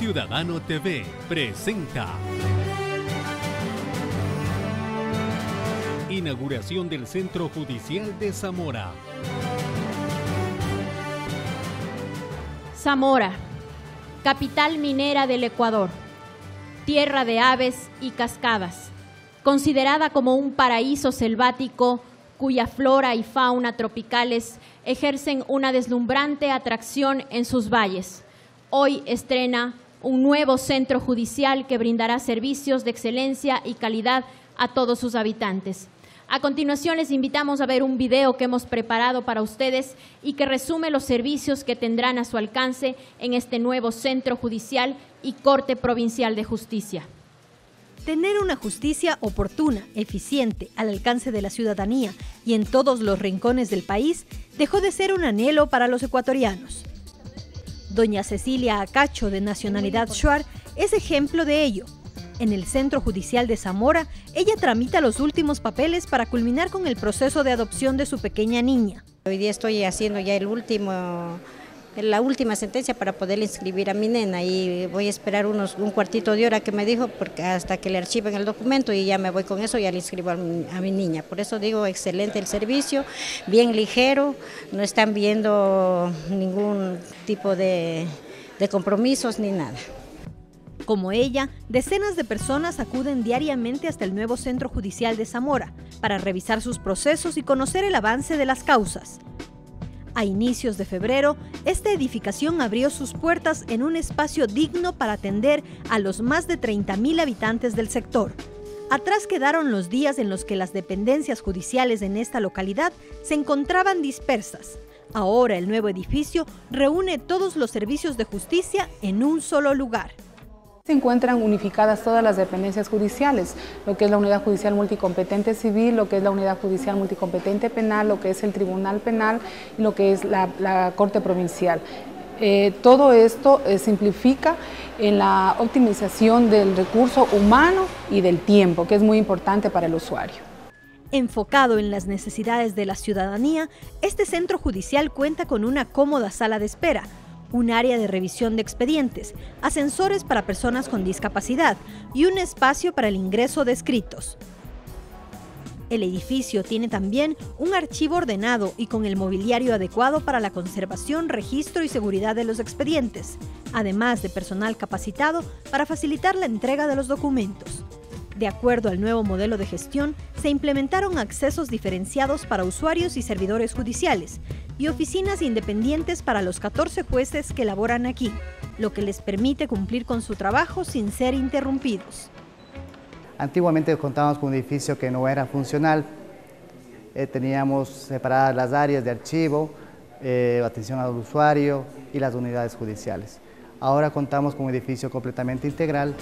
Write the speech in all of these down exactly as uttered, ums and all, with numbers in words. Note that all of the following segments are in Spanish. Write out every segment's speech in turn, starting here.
Ciudadano T V presenta inauguración del Centro Judicial de Zamora. Zamora, capital minera del Ecuador, tierra de aves y cascadas, considerada como un paraíso selvático cuya flora y fauna tropicales ejercen una deslumbrante atracción en sus valles. Hoy estrena un nuevo centro judicial que brindará servicios de excelencia y calidad a todos sus habitantes. A continuación les invitamos a ver un video que hemos preparado para ustedes y que resume los servicios que tendrán a su alcance en este nuevo centro judicial y Corte Provincial de Justicia. Tener una justicia oportuna, eficiente, al alcance de la ciudadanía y en todos los rincones del país dejó de ser un anhelo para los ecuatorianos. Doña Cecilia Acacho, de nacionalidad shuar, es ejemplo de ello. En el Centro Judicial de Zamora, ella tramita los últimos papeles para culminar con el proceso de adopción de su pequeña niña. Hoy día estoy haciendo ya el último, la última sentencia para poder inscribir a mi nena y voy a esperar unos, un cuartito de hora que me dijo porque hasta que le archiven el documento y ya me voy con eso y ya le inscribo a mi, a mi niña. Por eso digo, excelente el servicio, bien ligero, no están viendo ningún tipo de, de compromisos ni nada. Como ella, decenas de personas acuden diariamente hasta el nuevo Centro Judicial de Zamora para revisar sus procesos y conocer el avance de las causas. A inicios de febrero, esta edificación abrió sus puertas en un espacio digno para atender a los más de treinta mil habitantes del sector. Atrás quedaron los días en los que las dependencias judiciales en esta localidad se encontraban dispersas. Ahora el nuevo edificio reúne todos los servicios de justicia en un solo lugar. Se encuentran unificadas todas las dependencias judiciales, lo que es la Unidad Judicial Multicompetente Civil, lo que es la Unidad Judicial Multicompetente Penal, lo que es el Tribunal Penal y lo que es la, la Corte Provincial. Eh, todo esto eh, simplifica en la optimización del recurso humano y del tiempo, que es muy importante para el usuario. Enfocado en las necesidades de la ciudadanía, este centro judicial cuenta con una cómoda sala de espera, un área de revisión de expedientes, ascensores para personas con discapacidad y un espacio para el ingreso de escritos. El edificio tiene también un archivo ordenado y con el mobiliario adecuado para la conservación, registro y seguridad de los expedientes, además de personal capacitado para facilitar la entrega de los documentos. De acuerdo al nuevo modelo de gestión, se implementaron accesos diferenciados para usuarios y servidores judiciales y oficinas independientes para los catorce jueces que laboran aquí, lo que les permite cumplir con su trabajo sin ser interrumpidos. Antiguamente contábamos con un edificio que no era funcional, eh, teníamos separadas las áreas de archivo, eh, atención al usuario y las unidades judiciales. Ahora contamos con un edificio completamente integral.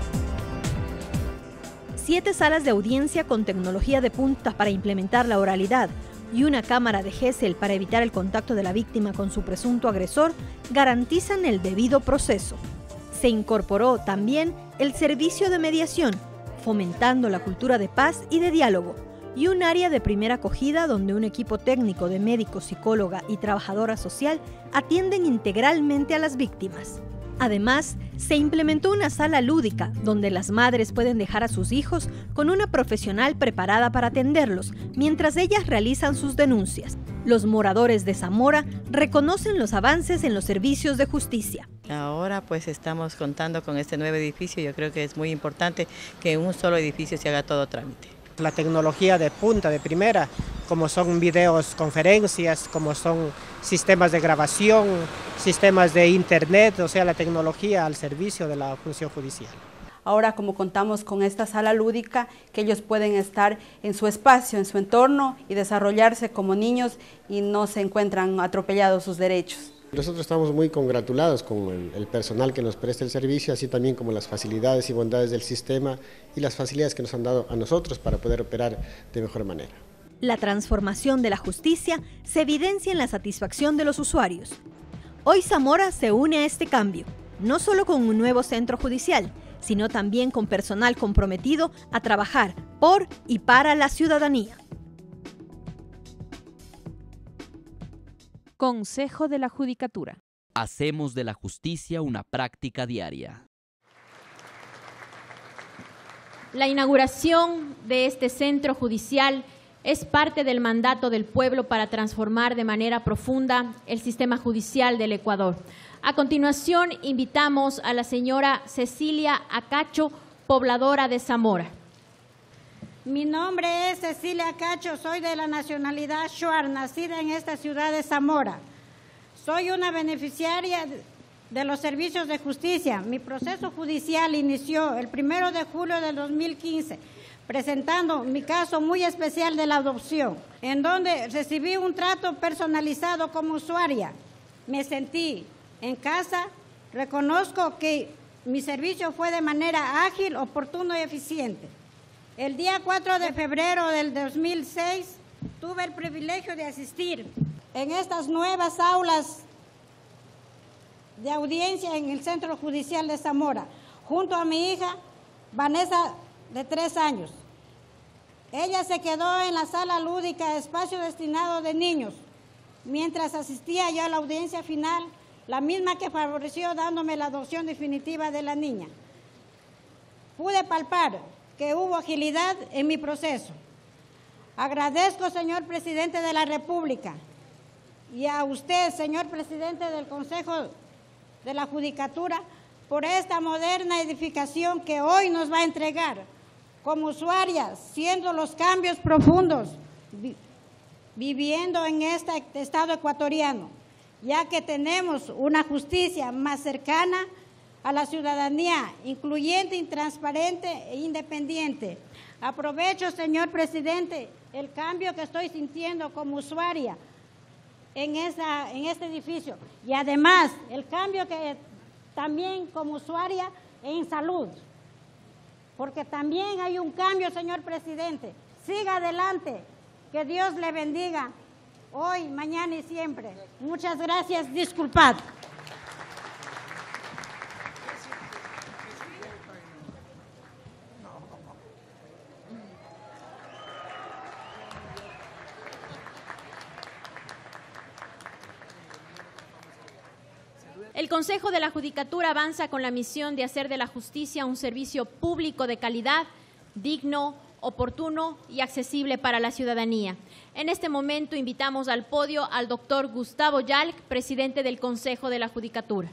Siete salas de audiencia con tecnología de punta para implementar la oralidad y una cámara de Gesell para evitar el contacto de la víctima con su presunto agresor garantizan el debido proceso. Se incorporó también el servicio de mediación, fomentando la cultura de paz y de diálogo, y un área de primera acogida donde un equipo técnico de médico, psicóloga y trabajadora social atienden integralmente a las víctimas. Además, se implementó una sala lúdica donde las madres pueden dejar a sus hijos con una profesional preparada para atenderlos mientras ellas realizan sus denuncias. Los moradores de Zamora reconocen los avances en los servicios de justicia. Ahora pues estamos contando con este nuevo edificio. Yo creo que es muy importante que en un solo edificio se haga todo trámite. La tecnología de punta, de primera, como son videoconferencias, como son sistemas de grabación, sistemas de internet, o sea, la tecnología al servicio de la función judicial. Ahora, como contamos con esta sala lúdica, que ellos pueden estar en su espacio, en su entorno y desarrollarse como niños y no se encuentran atropellados sus derechos. Nosotros estamos muy congratulados con el, el personal que nos presta el servicio, así también como las facilidades y bondades del sistema y las facilidades que nos han dado a nosotros para poder operar de mejor manera. La transformación de la justicia se evidencia en la satisfacción de los usuarios. Hoy Zamora se une a este cambio, no solo con un nuevo centro judicial, sino también con personal comprometido a trabajar por y para la ciudadanía. Consejo de la Judicatura. Hacemos de la justicia una práctica diaria. La inauguración de este centro judicial es parte del mandato del pueblo para transformar de manera profunda el sistema judicial del Ecuador. A continuación, invitamos a la señora Cecilia Acacho, pobladora de Zamora. Mi nombre es Cecilia Acacho, soy de la nacionalidad Shuar, nacida en esta ciudad de Zamora. Soy una beneficiaria de los servicios de justicia. Mi proceso judicial inició el primero de julio del dos mil quince, presentando mi caso muy especial de la adopción, en donde recibí un trato personalizado como usuaria. Me sentí en casa, reconozco que mi servicio fue de manera ágil, oportuno y eficiente. El día cuatro de febrero del dos mil seis tuve el privilegio de asistir en estas nuevas aulas de audiencia en el Centro Judicial de Zamora, junto a mi hija Vanessa, de tres años. Ella se quedó en la sala lúdica, espacio destinado de niños, mientras asistía yo a la audiencia final, la misma que favoreció dándome la adopción definitiva de la niña. Pude palpar que hubo agilidad en mi proceso. Agradezco, señor presidente de la República, y a usted, señor presidente del Consejo de la Judicatura, por esta moderna edificación que hoy nos va a entregar como usuarias, siendo los cambios profundos vi viviendo en este estado ecuatoriano, ya que tenemos una justicia más cercana a la ciudadanía, incluyente, transparente e independiente. Aprovecho, señor presidente, el cambio que estoy sintiendo como usuaria en, esa, en este edificio, y además el cambio que también como usuaria en salud, porque también hay un cambio, señor presidente. Siga adelante, que Dios le bendiga hoy, mañana y siempre. Muchas gracias, disculpad. El Consejo de la Judicatura avanza con la misión de hacer de la justicia un servicio público de calidad, digno, oportuno y accesible para la ciudadanía. En este momento invitamos al podio al doctor Gustavo Yalc, presidente del Consejo de la Judicatura.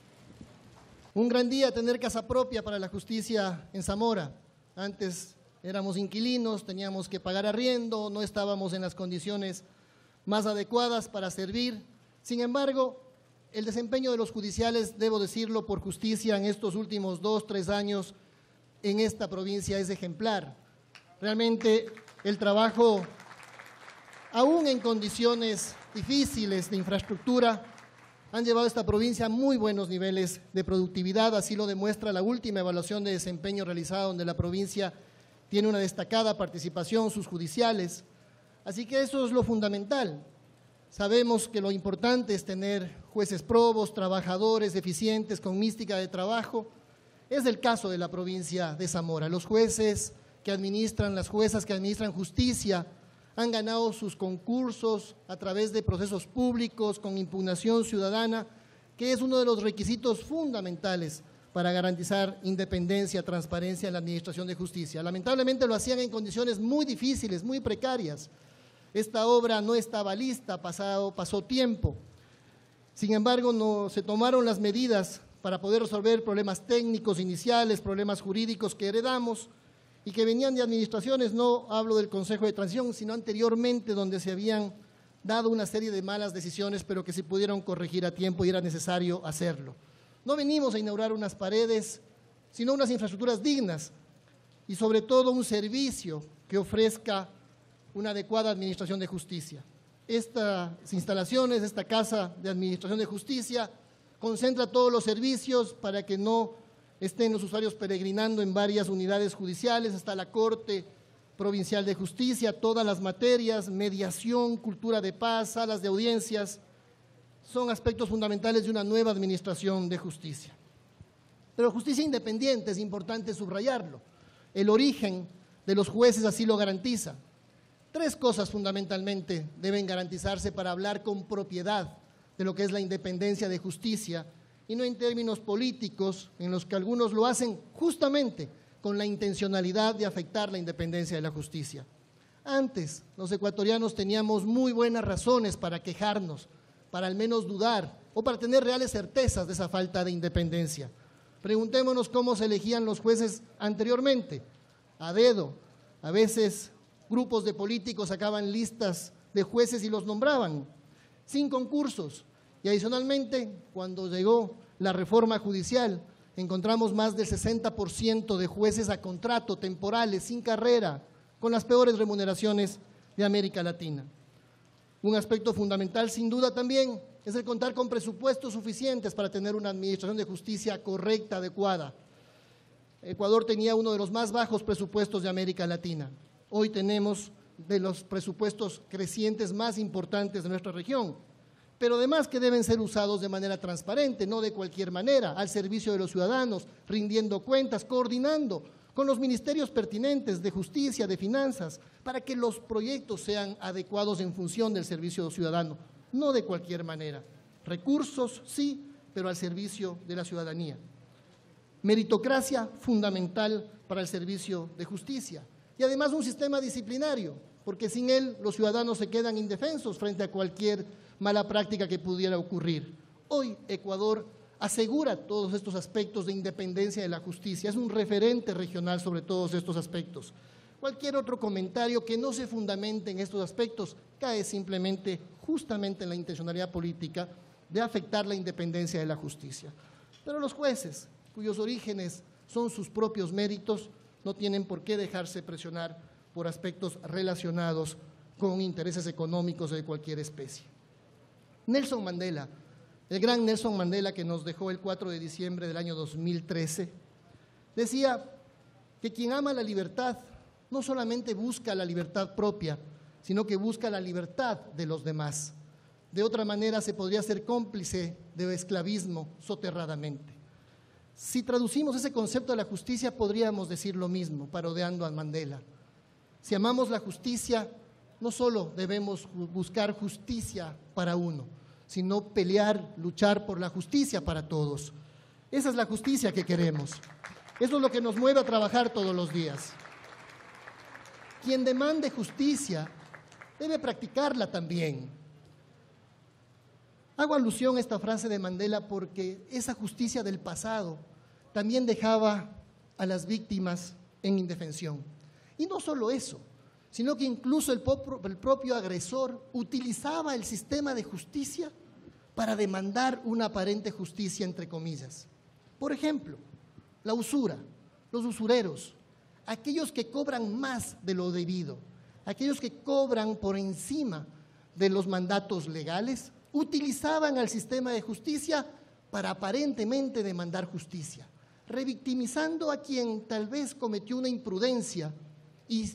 Un gran día tener casa propia para la justicia en Zamora. Antes éramos inquilinos, teníamos que pagar arriendo, no estábamos en las condiciones más adecuadas para servir. Sin embargo, el desempeño de los judiciales, debo decirlo por justicia, en estos últimos dos, tres años en esta provincia es ejemplar. Realmente el trabajo, aún en condiciones difíciles de infraestructura, han llevado a esta provincia a muy buenos niveles de productividad, así lo demuestra la última evaluación de desempeño realizada, donde la provincia tiene una destacada participación, sus judiciales. Así que eso es lo fundamental. Sabemos que lo importante es tener jueces probos, trabajadores eficientes, con mística de trabajo. Es el caso de la provincia de Zamora. Los jueces que administran, las juezas que administran justicia, han ganado sus concursos a través de procesos públicos con impugnación ciudadana, que es uno de los requisitos fundamentales para garantizar independencia, transparencia en la administración de justicia. Lamentablemente lo hacían en condiciones muy difíciles, muy precarias. Esta obra no estaba lista, pasado, pasó tiempo. Sin embargo, no se tomaron las medidas para poder resolver problemas técnicos iniciales, problemas jurídicos que heredamos y que venían de administraciones, no hablo del Consejo de Transición, sino anteriormente, donde se habían dado una serie de malas decisiones, pero que se pudieron corregir a tiempo y era necesario hacerlo. No venimos a inaugurar unas paredes, sino unas infraestructuras dignas y sobre todo un servicio que ofrezca una adecuada administración de justicia. Estas instalaciones, esta Casa de Administración de Justicia, concentra todos los servicios para que no estén los usuarios peregrinando en varias unidades judiciales, hasta la Corte Provincial de Justicia, todas las materias, mediación, cultura de paz, salas de audiencias, son aspectos fundamentales de una nueva administración de justicia. Pero justicia independiente, es importante subrayarlo. El origen de los jueces así lo garantiza. Tres cosas fundamentalmente deben garantizarse para hablar con propiedad de lo que es la independencia de justicia, y no en términos políticos, en los que algunos lo hacen justamente con la intencionalidad de afectar la independencia de la justicia. Antes, los ecuatorianos teníamos muy buenas razones para quejarnos, para al menos dudar o para tener reales certezas de esa falta de independencia. Preguntémonos cómo se elegían los jueces anteriormente, a dedo. A veces grupos de políticos sacaban listas de jueces y los nombraban, sin concursos. Y adicionalmente, cuando llegó la reforma judicial, encontramos más del sesenta por ciento de jueces a contrato, temporales, sin carrera, con las peores remuneraciones de América Latina. Un aspecto fundamental, sin duda también, es el contar con presupuestos suficientes para tener una administración de justicia correcta, adecuada. Ecuador tenía uno de los más bajos presupuestos de América Latina. Hoy tenemos de los presupuestos crecientes más importantes de nuestra región, pero además que deben ser usados de manera transparente, no de cualquier manera, al servicio de los ciudadanos, rindiendo cuentas, coordinando con los ministerios pertinentes de justicia, de finanzas, para que los proyectos sean adecuados en función del servicio ciudadano, no de cualquier manera. Recursos, sí, pero al servicio de la ciudadanía. Meritocracia fundamental para el servicio de justicia y además un sistema disciplinario, porque sin él los ciudadanos se quedan indefensos frente a cualquier mala práctica que pudiera ocurrir. Hoy Ecuador asegura todos estos aspectos de independencia de la justicia, es un referente regional sobre todos estos aspectos. Cualquier otro comentario que no se fundamente en estos aspectos cae simplemente, justamente en la intencionalidad política de afectar la independencia de la justicia. Pero los jueces, cuyos orígenes son sus propios méritos, no tienen por qué dejarse presionar por aspectos relacionados con intereses económicos de cualquier especie. Nelson Mandela, el gran Nelson Mandela que nos dejó el cuatro de diciembre del año dos mil trece, decía que quien ama la libertad no solamente busca la libertad propia, sino que busca la libertad de los demás. De otra manera se podría ser cómplice de esclavismo soterradamente. Si traducimos ese concepto de la justicia, podríamos decir lo mismo, parodiando a Mandela. Si amamos la justicia, no solo debemos buscar justicia para uno, sino pelear, luchar por la justicia para todos. Esa es la justicia que queremos. Eso es lo que nos mueve a trabajar todos los días. Quien demande justicia debe practicarla también. Hago alusión a esta frase de Mandela porque esa justicia del pasado también dejaba a las víctimas en indefensión. Y no solo eso, sino que incluso el, el propio agresor utilizaba el sistema de justicia para demandar una aparente justicia, entre comillas. Por ejemplo, la usura, los usureros, aquellos que cobran más de lo debido, aquellos que cobran por encima de los mandatos legales, utilizaban al sistema de justicia para aparentemente demandar justicia, revictimizando a quien tal vez cometió una imprudencia y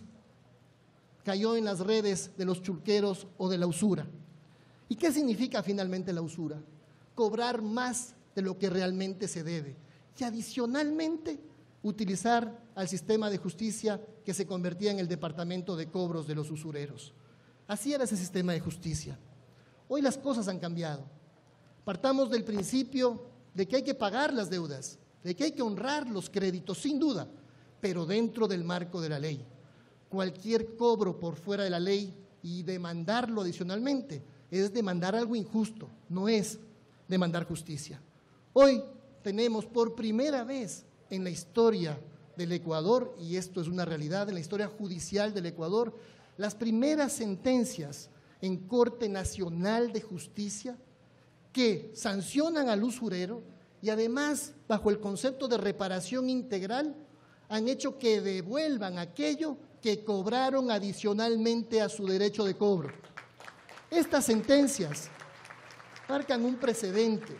cayó en las redes de los chulqueros o de la usura. ¿Y qué significa finalmente la usura? Cobrar más de lo que realmente se debe y adicionalmente utilizar al sistema de justicia que se convertía en el departamento de cobros de los usureros. Así era ese sistema de justicia. Hoy las cosas han cambiado. Partamos del principio de que hay que pagar las deudas, de que hay que honrar los créditos, sin duda, pero dentro del marco de la ley. Cualquier cobro por fuera de la ley y demandarlo adicionalmente es demandar algo injusto, no es demandar justicia. Hoy tenemos por primera vez en la historia del Ecuador, y esto es una realidad, en la historia judicial del Ecuador, las primeras sentencias en Corte Nacional de Justicia que sancionan al usurero y además, bajo el concepto de reparación integral, han hecho que devuelvan aquello que cobraron adicionalmente a su derecho de cobro. Estas sentencias marcan un precedente.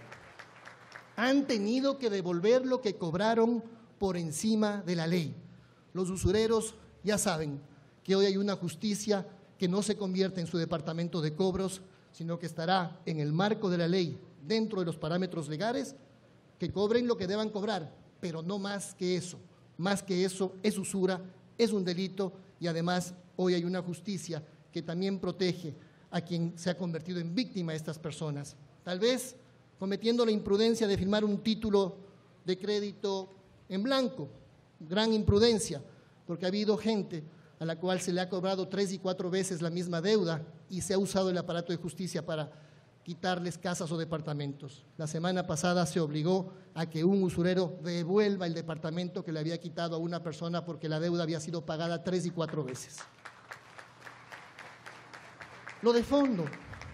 Han tenido que devolver lo que cobraron por encima de la ley. Los usureros ya saben que hoy hay una justicia que no se convierte en su departamento de cobros, sino que estará en el marco de la ley, dentro de los parámetros legales, que cobren lo que deban cobrar, pero no más que eso. Más que eso es usura, es un delito y además hoy hay una justicia que también protege a quien se ha convertido en víctima de estas personas. tal vez cometiendo la imprudencia de firmar un título de crédito en blanco, gran imprudencia, porque ha habido gente a la cual se le ha cobrado tres y cuatro veces la misma deuda y se ha usado el aparato de justicia para quitarles casas o departamentos. La semana pasada se obligó a que un usurero devuelva el departamento que le había quitado a una persona porque la deuda había sido pagada tres y cuatro veces. Lo de fondo,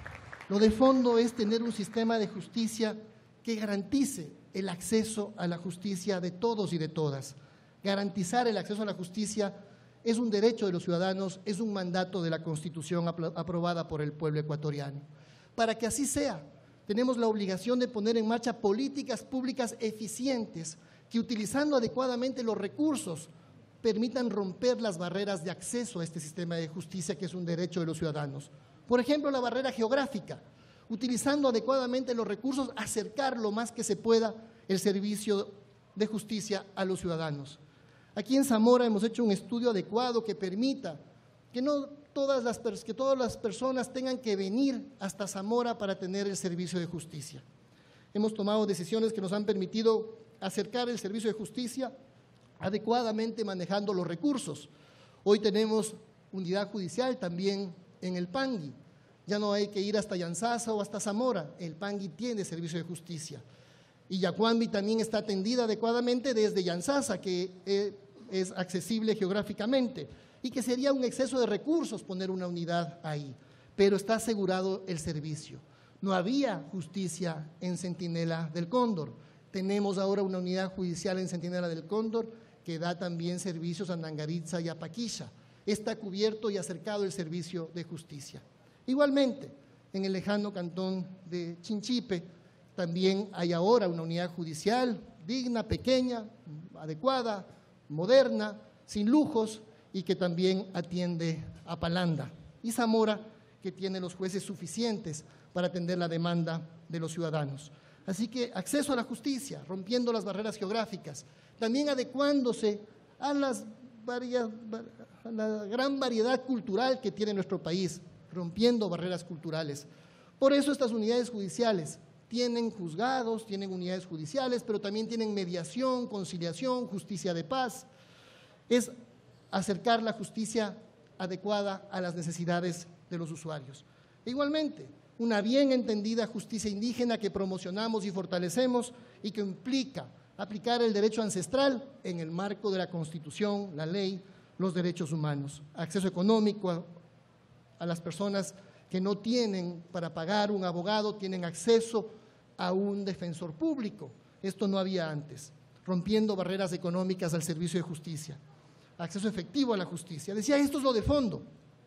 lo de fondo es tener un sistema de justicia que garantice el acceso a la justicia de todos y de todas. Garantizar el acceso a la justicia es un derecho de los ciudadanos, es un mandato de la Constitución aprobada por el pueblo ecuatoriano. Para que así sea, tenemos la obligación de poner en marcha políticas públicas eficientes que, utilizando adecuadamente los recursos, permitan romper las barreras de acceso a este sistema de justicia que es un derecho de los ciudadanos. Por ejemplo, la barrera geográfica, utilizando adecuadamente los recursos, acercar lo más que se pueda el servicio de justicia a los ciudadanos. Aquí en Zamora hemos hecho un estudio adecuado que permita que no todas las, que todas las personas tengan que venir hasta Zamora para tener el servicio de justicia. Hemos tomado decisiones que nos han permitido acercar el servicio de justicia adecuadamente manejando los recursos. Hoy tenemos unidad judicial también en el Pangui. Ya no hay que ir hasta Yanzasa o hasta Zamora, el Pangui tiene servicio de justicia. Y Yacuambi también está atendida adecuadamente desde Yanzasa, que eh, es accesible geográficamente, y que sería un exceso de recursos poner una unidad ahí, pero está asegurado el servicio. No había justicia en Centinela del Cóndor, tenemos ahora una unidad judicial en Centinela del Cóndor que da también servicios a Nangaritza y a Paquilla. Está cubierto y acercado el servicio de justicia. Igualmente, en el lejano cantón de Chinchipe, también hay ahora una unidad judicial digna, pequeña, adecuada, moderna, sin lujos, y que también atiende a Palanda. Y Zamora, que tiene los jueces suficientes para atender la demanda de los ciudadanos. Así que acceso a la justicia, rompiendo las barreras geográficas, también adecuándose a, las varias, a la gran variedad cultural que tiene nuestro país, rompiendo barreras culturales. Por eso estas unidades judiciales tienen juzgados, tienen unidades judiciales, pero también tienen mediación, conciliación, justicia de paz. Es acercar la justicia adecuada a las necesidades de los usuarios. E igualmente, una bien entendida justicia indígena que promocionamos y fortalecemos y que implica aplicar el derecho ancestral en el marco de la Constitución, la ley, los derechos humanos. Acceso económico a, a las personas que no tienen para pagar un abogado, tienen acceso a un defensor público. Esto no había antes, rompiendo barreras económicas al servicio de justicia. Acceso efectivo a la justicia. Decía, esto es lo de fondo.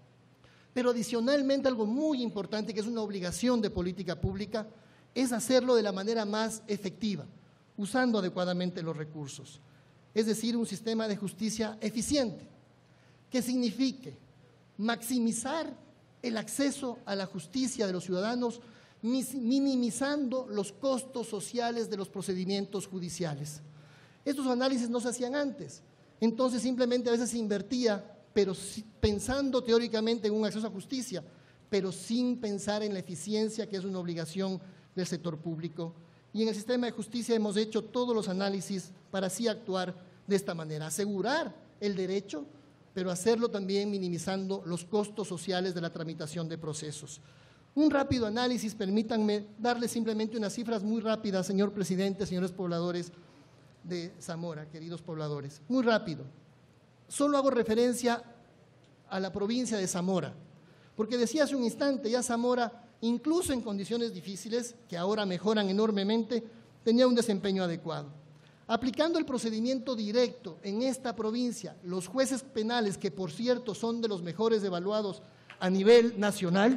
Pero adicionalmente algo muy importante, que es una obligación de política pública, es hacerlo de la manera más efectiva, usando adecuadamente los recursos. Es decir, un sistema de justicia eficiente, que signifique maximizar el acceso a la justicia de los ciudadanos, minimizando los costos sociales de los procedimientos judiciales. Estos análisis no se hacían antes. Entonces simplemente a veces se invertía, pero pensando teóricamente en un acceso a justicia, pero sin pensar en la eficiencia, que es una obligación del sector público. Y en el sistema de justicia hemos hecho todos los análisis para así actuar de esta manera, asegurar el derecho, pero hacerlo también minimizando los costos sociales de la tramitación de procesos. Un rápido análisis, permítanme darles simplemente unas cifras muy rápidas, señor presidente, señores pobladores de Zamora, queridos pobladores. Muy rápido. Solo hago referencia a la provincia de Zamora, porque decía hace un instante, ya Zamora, incluso en condiciones difíciles, que ahora mejoran enormemente, tenía un desempeño adecuado. Aplicando el procedimiento directo en esta provincia, los jueces penales, que por cierto son de los mejores evaluados a nivel nacional,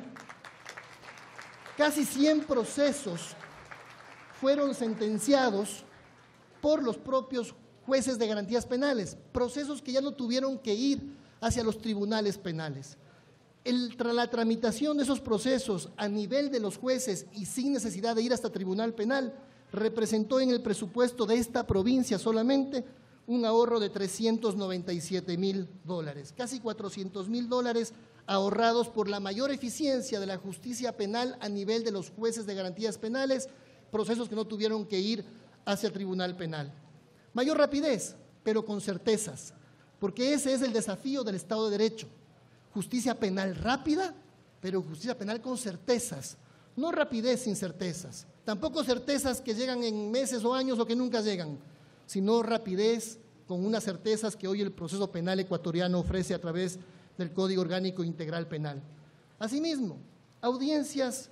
casi cien procesos fueron sentenciados por los propios jueces de garantías penales, procesos que ya no tuvieron que ir hacia los tribunales penales. El, la tramitación de esos procesos a nivel de los jueces y sin necesidad de ir hasta tribunal penal representó en el presupuesto de esta provincia solamente un ahorro de trescientos noventa y siete mil dólares, casi cuatrocientos mil dólares ahorrados por la mayor eficiencia de la justicia penal a nivel de los jueces de garantías penales, procesos que no tuvieron que ir hacia el tribunal penal. Mayor rapidez, pero con certezas, porque ese es el desafío del Estado de Derecho. Justicia penal rápida, pero justicia penal con certezas, no rapidez sin certezas, tampoco certezas que llegan en meses o años o que nunca llegan, sino rapidez con unas certezas que hoy el proceso penal ecuatoriano ofrece a través del Código Orgánico Integral Penal. Asimismo, audiencias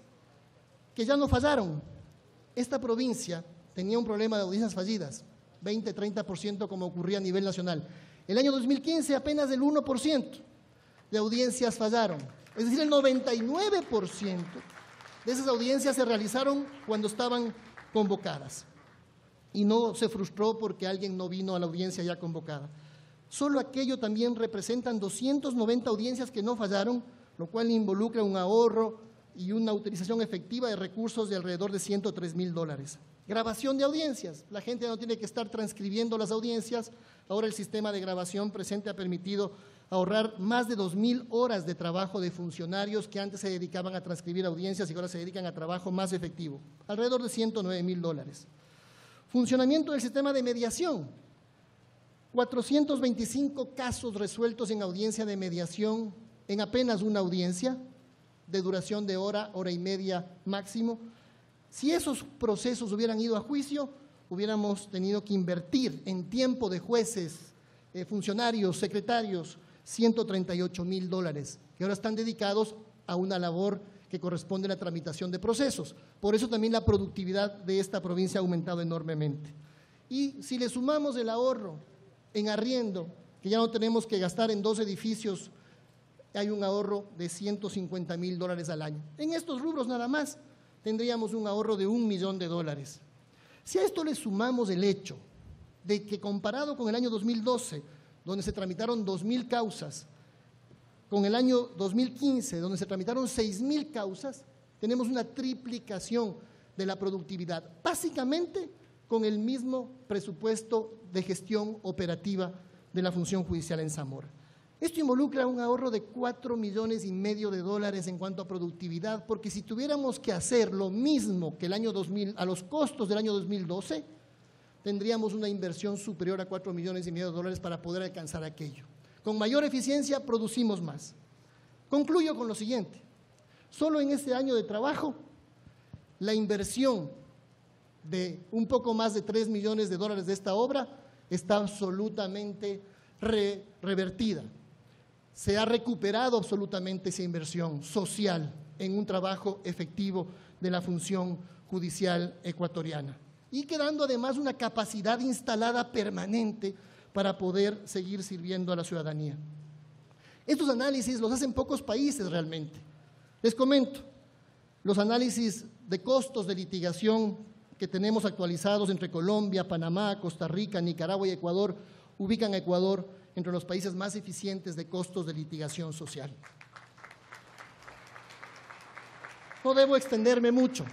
que ya no fallaron. Esta provincia tenía un problema de audiencias fallidas, veinte, treinta por ciento como ocurría a nivel nacional. El año dos mil quince apenas el uno por ciento de audiencias fallaron, es decir, el noventa y nueve por ciento de esas audiencias se realizaron cuando estaban convocadas y no se frustró porque alguien no vino a la audiencia ya convocada. Solo aquello también representan doscientas noventa audiencias que no fallaron, lo cual involucra un ahorro y una utilización efectiva de recursos de alrededor de ciento tres mil dólares. Grabación de audiencias. La gente no tiene que estar transcribiendo las audiencias. Ahora el sistema de grabación presente ha permitido ahorrar más de dos mil horas de trabajo de funcionarios que antes se dedicaban a transcribir audiencias y ahora se dedican a trabajo más efectivo, alrededor de ciento nueve mil dólares. Funcionamiento del sistema de mediación. cuatrocientos veinticinco casos resueltos en audiencia de mediación en apenas una audiencia, de duración de hora, hora y media máximo. Si esos procesos hubieran ido a juicio, hubiéramos tenido que invertir en tiempo de jueces, eh, funcionarios, secretarios, ciento treinta y ocho mil dólares, que ahora están dedicados a una labor que corresponde a la tramitación de procesos. Por eso también la productividad de esta provincia ha aumentado enormemente. Y si le sumamos el ahorro en arriendo, que ya no tenemos que gastar en dos edificios, hay un ahorro de ciento cincuenta mil dólares al año. En estos rubros nada más tendríamos un ahorro de un millón de dólares. Si a esto le sumamos el hecho de que comparado con el año dos mil doce, donde se tramitaron dos mil causas, con el año dos mil quince, donde se tramitaron seis mil causas, tenemos una triplicación de la productividad, básicamente con el mismo presupuesto de gestión operativa de la función judicial en Zamora. Esto involucra un ahorro de cuatro millones y medio de dólares en cuanto a productividad, porque si tuviéramos que hacer lo mismo que el año dos mil, a los costos del año dos mil doce, tendríamos una inversión superior a cuatro millones y medio de dólares para poder alcanzar aquello. Con mayor eficiencia producimos más. Concluyo con lo siguiente. Solo en este año de trabajo, la inversión de un poco más de tres millones de dólares de esta obra está absolutamente re, revertida. Se ha recuperado absolutamente esa inversión social en un trabajo efectivo de la función judicial ecuatoriana y quedando además una capacidad instalada permanente para poder seguir sirviendo a la ciudadanía. Estos análisis los hacen pocos países realmente. Les comento, los análisis de costos de litigación que tenemos actualizados entre Colombia, Panamá, Costa Rica, Nicaragua y Ecuador ubican a Ecuador entre los países más eficientes de costos de litigación social. No debo extenderme mucho,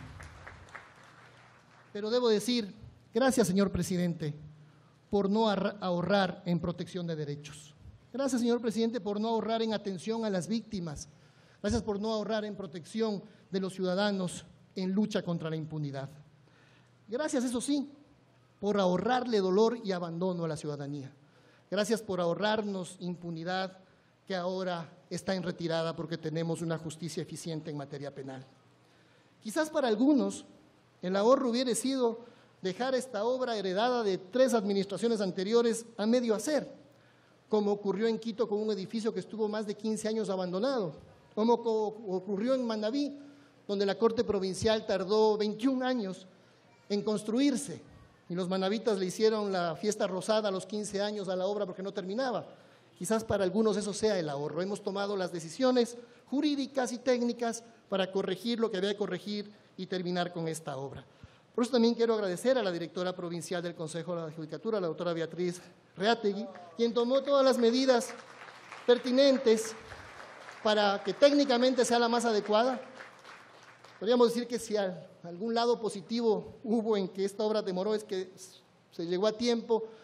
pero debo decir, gracias, señor presidente, por no ahorrar en protección de derechos. Gracias, señor presidente, por no ahorrar en atención a las víctimas. Gracias por no ahorrar en protección de los ciudadanos en lucha contra la impunidad. Gracias, eso sí, por ahorrarle dolor y abandono a la ciudadanía. Gracias por ahorrarnos impunidad que ahora está en retirada porque tenemos una justicia eficiente en materia penal. Quizás para algunos el ahorro hubiera sido dejar esta obra heredada de tres administraciones anteriores a medio hacer, como ocurrió en Quito con un edificio que estuvo más de quince años abandonado, como ocurrió en Manabí, donde la Corte Provincial tardó veintiún años en construirse, y los manavitas le hicieron la fiesta rosada a los quince años a la obra porque no terminaba. Quizás para algunos eso sea el ahorro. Hemos tomado las decisiones jurídicas y técnicas para corregir lo que había que corregir y terminar con esta obra. Por eso también quiero agradecer a la directora provincial del Consejo de la Judicatura, la doctora Beatriz Reategui, quien tomó todas las medidas pertinentes para que técnicamente sea la más adecuada. Podríamos decir que si algún lado positivo hubo en que esta obra demoró es que se llegó a tiempo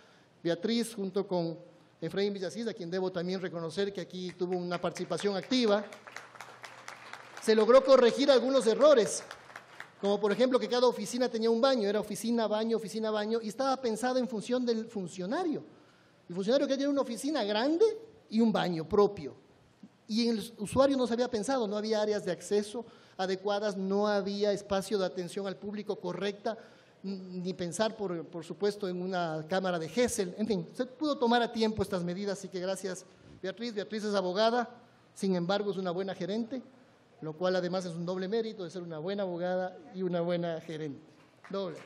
Beatriz, junto con Efraín Villasís, a quien debo también reconocer que aquí tuvo una participación activa, se logró corregir algunos errores, como por ejemplo que cada oficina tenía un baño, era oficina, baño, oficina, baño, y estaba pensado en función del funcionario. El funcionario quería una oficina grande y un baño propio. Y en el usuario no se había pensado, no había áreas de acceso adecuadas, no había espacio de atención al público correcta, ni pensar, por, por supuesto, en una cámara de Gesell. En fin, se pudo tomar a tiempo estas medidas, así que gracias, Beatriz. Beatriz es abogada, sin embargo es una buena gerente, lo cual además es un doble mérito de ser una buena abogada y una buena gerente. Doble.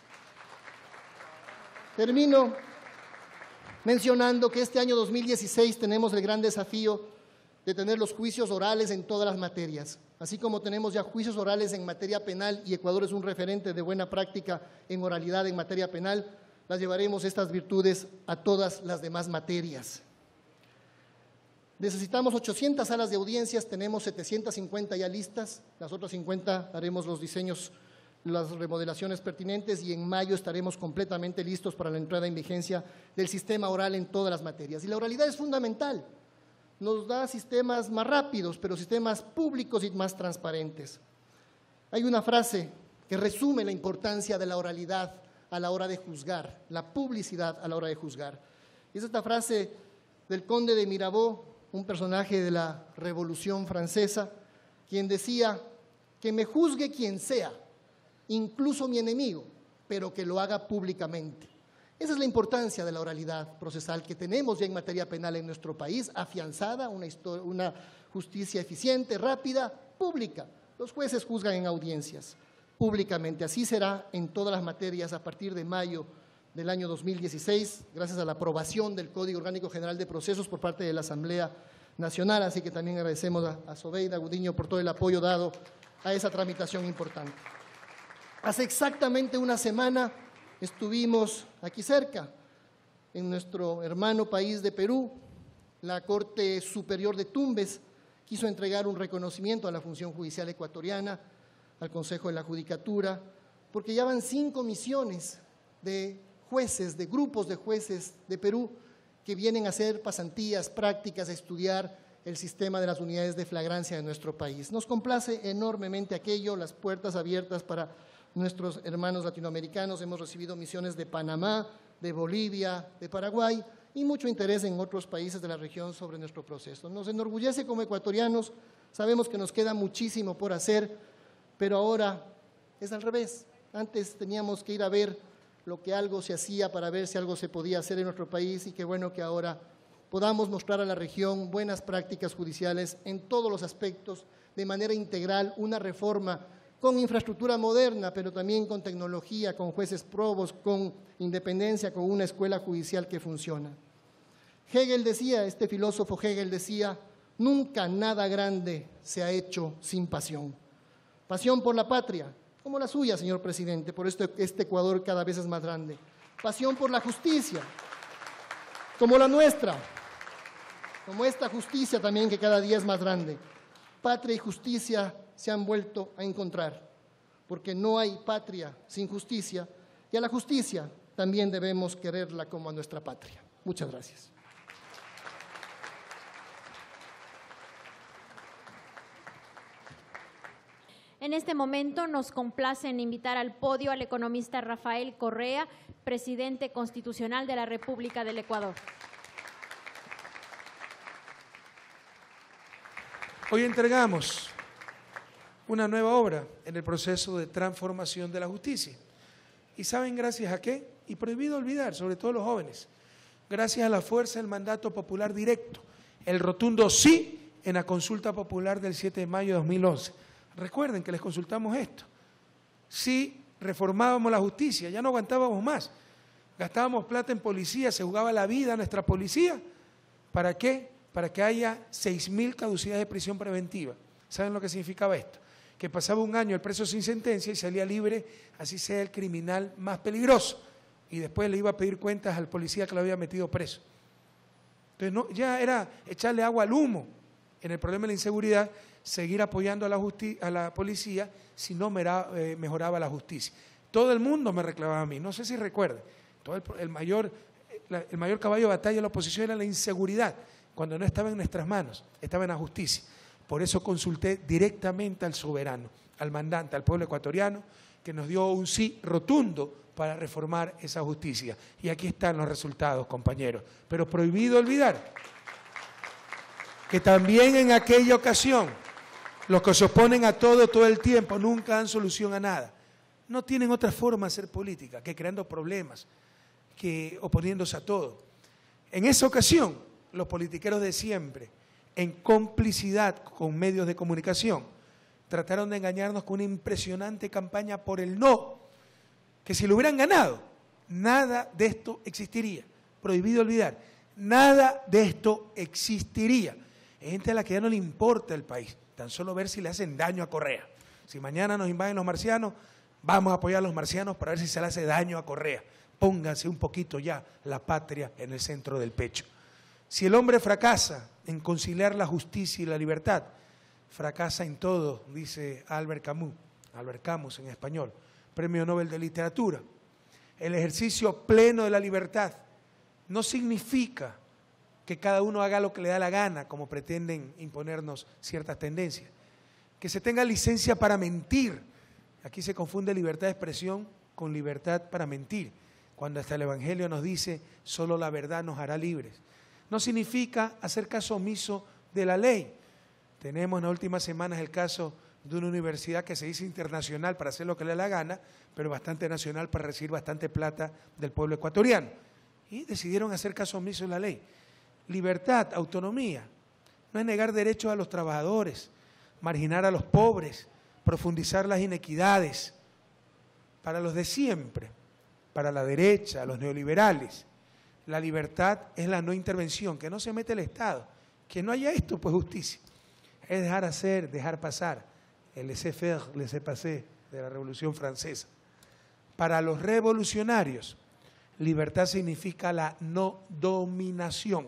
Termino mencionando que este año dos mil dieciséis tenemos el gran desafío de tener los juicios orales en todas las materias. Así como tenemos ya juicios orales en materia penal y Ecuador es un referente de buena práctica en oralidad en materia penal, las llevaremos estas virtudes a todas las demás materias. Necesitamos ochocientas salas de audiencias, tenemos setecientas cincuenta ya listas, las otras cincuenta haremos los diseños, las remodelaciones pertinentes y en mayo estaremos completamente listos para la entrada en vigencia del sistema oral en todas las materias. Y la oralidad es fundamental. Nos da sistemas más rápidos, pero sistemas públicos y más transparentes. Hay una frase que resume la importancia de la oralidad a la hora de juzgar, la publicidad a la hora de juzgar. Y es esta frase del conde de Mirabeau, un personaje de la Revolución Francesa, quien decía que me juzgue quien sea, incluso mi enemigo, pero que lo haga públicamente. Esa es la importancia de la oralidad procesal que tenemos ya en materia penal en nuestro país, afianzada, una, una justicia eficiente, rápida, pública. Los jueces juzgan en audiencias públicamente. Así será en todas las materias a partir de mayo del año dos mil dieciséis, gracias a la aprobación del Código Orgánico General de Procesos por parte de la Asamblea Nacional. Así que también agradecemos a, a Sobeida Gudiño por todo el apoyo dado a esa tramitación importante. Hace exactamente una semana estuvimos aquí cerca, en nuestro hermano país de Perú. La Corte Superior de Tumbes quiso entregar un reconocimiento a la función judicial ecuatoriana, al Consejo de la Judicatura, porque ya van cinco misiones de jueces, de grupos de jueces de Perú que vienen a hacer pasantías, prácticas, a estudiar el sistema de las unidades de flagrancia de nuestro país. Nos complace enormemente aquello, las puertas abiertas para nuestros hermanos latinoamericanos. Hemos recibido misiones de Panamá, de Bolivia, de Paraguay y mucho interés en otros países de la región sobre nuestro proceso. Nos enorgullece como ecuatorianos, sabemos que nos queda muchísimo por hacer, pero ahora es al revés. Antes teníamos que ir a ver lo que algo se hacía para ver si algo se podía hacer en nuestro país, y qué bueno que ahora podamos mostrar a la región buenas prácticas judiciales en todos los aspectos, de manera integral, una reforma con infraestructura moderna, pero también con tecnología, con jueces probos, con independencia, con una escuela judicial que funciona. Hegel decía, este filósofo Hegel decía, nunca nada grande se ha hecho sin pasión. Pasión por la patria, como la suya, señor presidente, por esto este Ecuador cada vez es más grande. Pasión por la justicia, como la nuestra, como esta justicia también que cada día es más grande. Patria y justicia se han vuelto a encontrar, porque no hay patria sin justicia, y a la justicia también debemos quererla como a nuestra patria. Muchas gracias. En este momento nos complace en invitar al podio al economista Rafael Correa, presidente constitucional de la República del Ecuador. Hoy entregamos una nueva obra en el proceso de transformación de la justicia. ¿Y saben gracias a qué? Y prohibido olvidar, sobre todo los jóvenes, gracias a la fuerza del mandato popular directo, el rotundo sí en la consulta popular del siete de mayo de dos mil once. Recuerden que les consultamos esto. Si reformábamos la justicia, ya no aguantábamos más. Gastábamos plata en policía, se jugaba la vida a nuestra policía. ¿Para qué? Para que haya seis mil caducidades de prisión preventiva. ¿Saben lo que significaba esto? Que pasaba un año el preso sin sentencia y salía libre, así sea el criminal más peligroso. Y después le iba a pedir cuentas al policía que lo había metido preso. Entonces no, ya era echarle agua al humo en el problema de la inseguridad, seguir apoyando a la, a la policía si no mera, eh, mejoraba la justicia. Todo el mundo me reclamaba a mí, no sé si recuerden, todo el, el mayor, la, el mayor caballo de batalla de la oposición era la inseguridad, cuando no estaba en nuestras manos, estaba en la justicia. Por eso consulté directamente al soberano, al mandante, al pueblo ecuatoriano, que nos dio un sí rotundo para reformar esa justicia. Y aquí están los resultados, compañeros. Pero prohibido olvidar que también en aquella ocasión, los que se oponen a todo, todo el tiempo, nunca dan solución a nada. No tienen otra forma de hacer política que creando problemas, que oponiéndose a todo. En esa ocasión, los politiqueros de siempre, en complicidad con medios de comunicación, trataron de engañarnos con una impresionante campaña por el no, que si lo hubieran ganado, nada de esto existiría. Prohibido olvidar, nada de esto existiría. Hay gente a la que ya no le importa el país, tan solo ver si le hacen daño a Correa. Si mañana nos invaden los marcianos, vamos a apoyar a los marcianos para ver si se le hace daño a Correa. Pónganse un poquito ya la patria en el centro del pecho. Si el hombre fracasa en conciliar la justicia y la libertad, fracasa en todo, dice Albert Camus, Albert Camus en español, Premio Nobel de Literatura. El ejercicio pleno de la libertad no significa que cada uno haga lo que le da la gana, como pretenden imponernos ciertas tendencias. Que se tenga licencia para mentir. Aquí se confunde libertad de expresión con libertad para mentir, cuando hasta el Evangelio nos dice, solo la verdad nos hará libres. No significa hacer caso omiso de la ley. Tenemos en las últimas semanas el caso de una universidad que se dice internacional para hacer lo que le da la gana, pero bastante nacional para recibir bastante plata del pueblo ecuatoriano. Y decidieron hacer caso omiso de la ley. Libertad, autonomía, no es negar derechos a los trabajadores, marginar a los pobres, profundizar las inequidades. Para los de siempre, para la derecha, los neoliberales, la libertad es la no intervención, que no se mete el Estado, que no haya esto, pues justicia. Es dejar hacer, dejar pasar, el laissez-faire, laissez-passer de la Revolución Francesa. Para los revolucionarios, libertad significa la no dominación.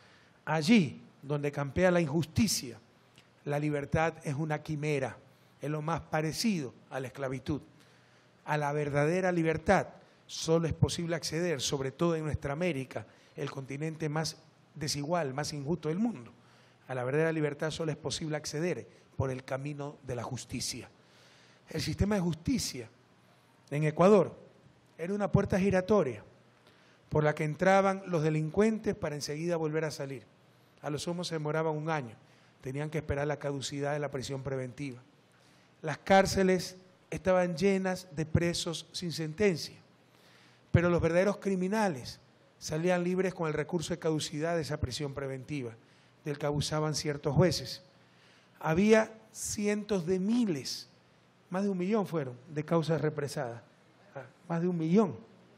Allí donde campea la injusticia, la libertad es una quimera, es lo más parecido a la esclavitud. A la verdadera libertad solo es posible acceder, sobre todo en nuestra América, el continente más desigual, más injusto del mundo. A la verdadera libertad solo es posible acceder por el camino de la justicia. El sistema de justicia en Ecuador era una puerta giratoria por la que entraban los delincuentes para enseguida volver a salir. A lo sumo se demoraban un año, tenían que esperar la caducidad de la prisión preventiva. Las cárceles estaban llenas de presos sin sentencia, pero los verdaderos criminales salían libres con el recurso de caducidad de esa prisión preventiva, del que abusaban ciertos jueces. Había cientos de miles, más de un millón fueron, de causas represadas, más de un millón.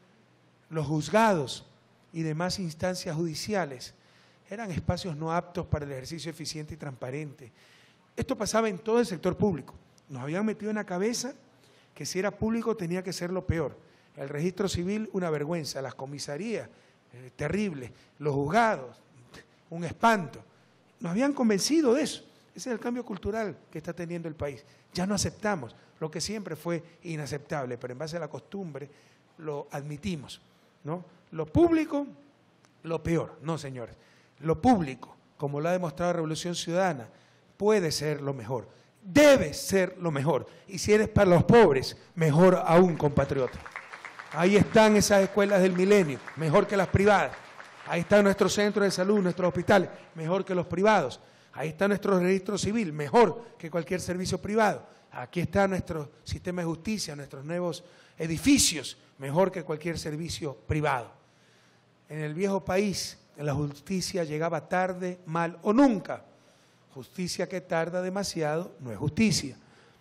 Los juzgados y demás instancias judiciales eran espacios no aptos para el ejercicio eficiente y transparente. Esto pasaba en todo el sector público. Nos habían metido en la cabeza que si era público tenía que ser lo peor. El registro civil, una vergüenza. Las comisarías, eh, terrible. Los juzgados, un espanto. Nos habían convencido de eso. Ese es el cambio cultural que está teniendo el país. Ya no aceptamos lo que siempre fue inaceptable, pero en base a la costumbre lo admitimos, ¿no? Lo público, lo peor. No, señores. Lo público, como lo ha demostrado la Revolución Ciudadana, puede ser lo mejor. Debe ser lo mejor. Y si eres para los pobres, mejor aún, compatriota. Ahí están esas escuelas del milenio, mejor que las privadas. Ahí están nuestros centros de salud, nuestros hospitales, mejor que los privados. Ahí está nuestro registro civil, mejor que cualquier servicio privado. Aquí está nuestro sistema de justicia, nuestros nuevos edificios, mejor que cualquier servicio privado. En el viejo país, la justicia llegaba tarde, mal o nunca. Justicia que tarda demasiado no es justicia.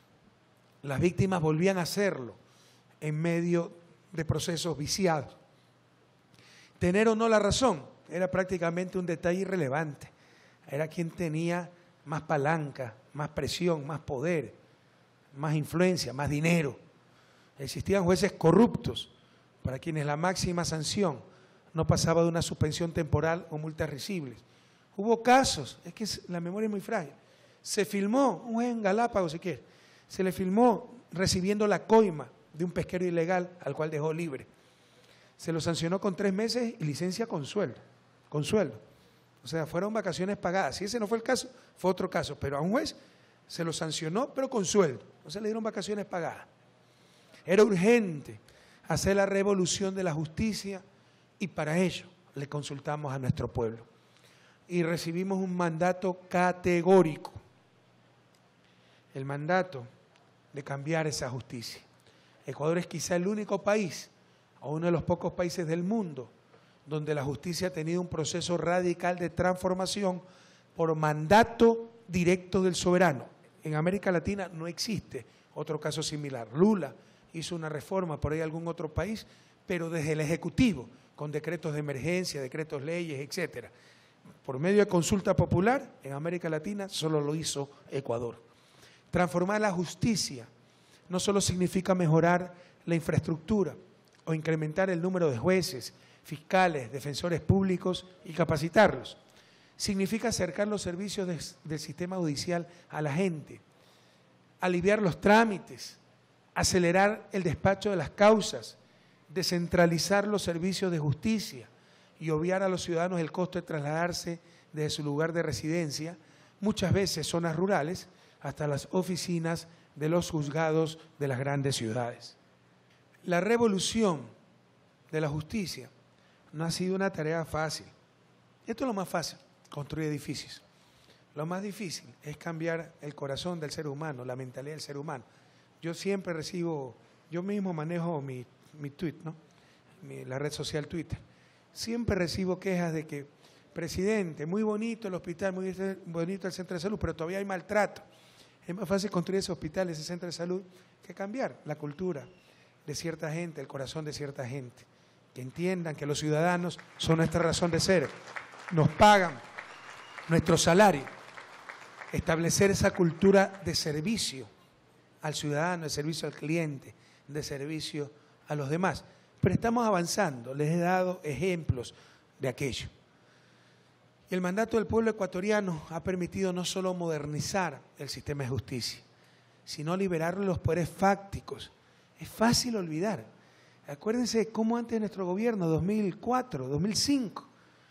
Las víctimas volvían a hacerlo en medio de procesos viciados. Tener o no la razón era prácticamente un detalle irrelevante. Era quien tenía más palanca, más presión, más poder, más influencia, más dinero. Existían jueces corruptos para quienes la máxima sanción no pasaba de una suspensión temporal o multas risibles. Hubo casos, es que la memoria es muy frágil. Se filmó, un juez en Galápagos si quiere, se le filmó recibiendo la coima de un pesquero ilegal al cual dejó libre. se lo sancionó con tres meses y licencia con sueldo, con sueldo. O sea, fueron vacaciones pagadas. Si ese no fue el caso, fue otro caso. Pero a un juez se lo sancionó, pero con sueldo. O sea, le dieron vacaciones pagadas. Era urgente hacer la revolución de la justicia y para ello le consultamos a nuestro pueblo. Y recibimos un mandato categórico. El mandato de cambiar esa justicia. Ecuador es quizá el único país, o uno de los pocos países del mundo, donde la justicia ha tenido un proceso radical de transformación por mandato directo del soberano. En América Latina no existe otro caso similar. Lula hizo una reforma, por ahí algún otro país, pero desde el Ejecutivo, con decretos de emergencia, decretos leyes, etcétera. Por medio de consulta popular, en América Latina solo lo hizo Ecuador. Transformar la justicia no solo significa mejorar la infraestructura o incrementar el número de jueces, fiscales, defensores públicos y capacitarlos. Significa acercar los servicios de, del sistema judicial a la gente, aliviar los trámites, acelerar el despacho de las causas, descentralizar los servicios de justicia y obviar a los ciudadanos el costo de trasladarse desde su lugar de residencia, muchas veces zonas rurales, hasta las oficinas de los juzgados de las grandes ciudades. La revolución de la justicia no ha sido una tarea fácil. Esto es lo más fácil, construir edificios. Lo más difícil es cambiar el corazón del ser humano, la mentalidad del ser humano. Yo siempre recibo, yo mismo manejo mi, mi tweet, ¿no? Mi, la red social Twitter. Siempre recibo quejas de que, presidente, muy bonito el hospital, muy bonito el centro de salud, pero todavía hay maltrato. Es más fácil construir ese hospital, ese centro de salud, que cambiar la cultura de cierta gente, el corazón de cierta gente. Que entiendan que los ciudadanos son nuestra razón de ser, nos pagan nuestro salario. Establecer esa cultura de servicio al ciudadano, de servicio al cliente, de servicio a los demás. Pero estamos avanzando, les he dado ejemplos de aquello. Y el mandato del pueblo ecuatoriano ha permitido no solo modernizar el sistema de justicia, sino liberarlo de los poderes fácticos. Es fácil olvidar. Acuérdense de cómo antes de nuestro gobierno, dos mil cuatro, dos mil cinco,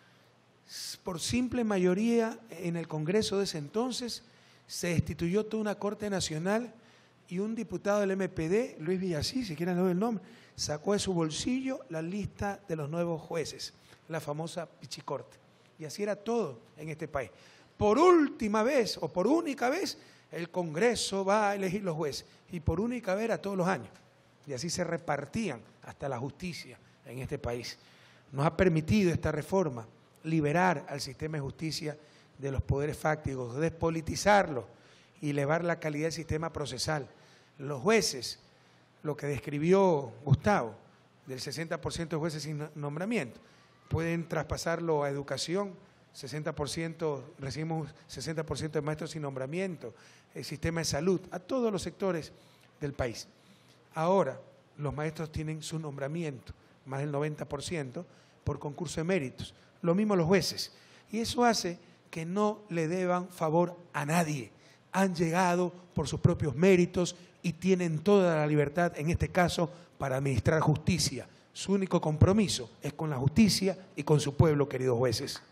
por simple mayoría en el Congreso de ese entonces, se destituyó toda una Corte Nacional y un diputado del M P D, Luis Villasí, si quieren leer el nombre, sacó de su bolsillo la lista de los nuevos jueces, la famosa Pichicorte. Y así era todo en este país. Por última vez o por única vez, el Congreso va a elegir los jueces. Y por única vez era todos los años. Y así se repartían hasta la justicia en este país. Nos ha permitido esta reforma liberar al sistema de justicia de los poderes fácticos, despolitizarlo y elevar la calidad del sistema procesal. Los jueces, lo que describió Gustavo, del sesenta por ciento de jueces sin nombramiento, pueden traspasarlo a educación, sesenta por ciento, recibimos sesenta por ciento de maestros sin nombramiento, el sistema de salud, a todos los sectores del país. Ahora, los maestros tienen su nombramiento, más del noventa por ciento, por concurso de méritos. Lo mismo los jueces. Y eso hace que no le deban favor a nadie. Han llegado por sus propios méritos y tienen toda la libertad, en este caso, para administrar justicia. Su único compromiso es con la justicia y con su pueblo, queridos jueces.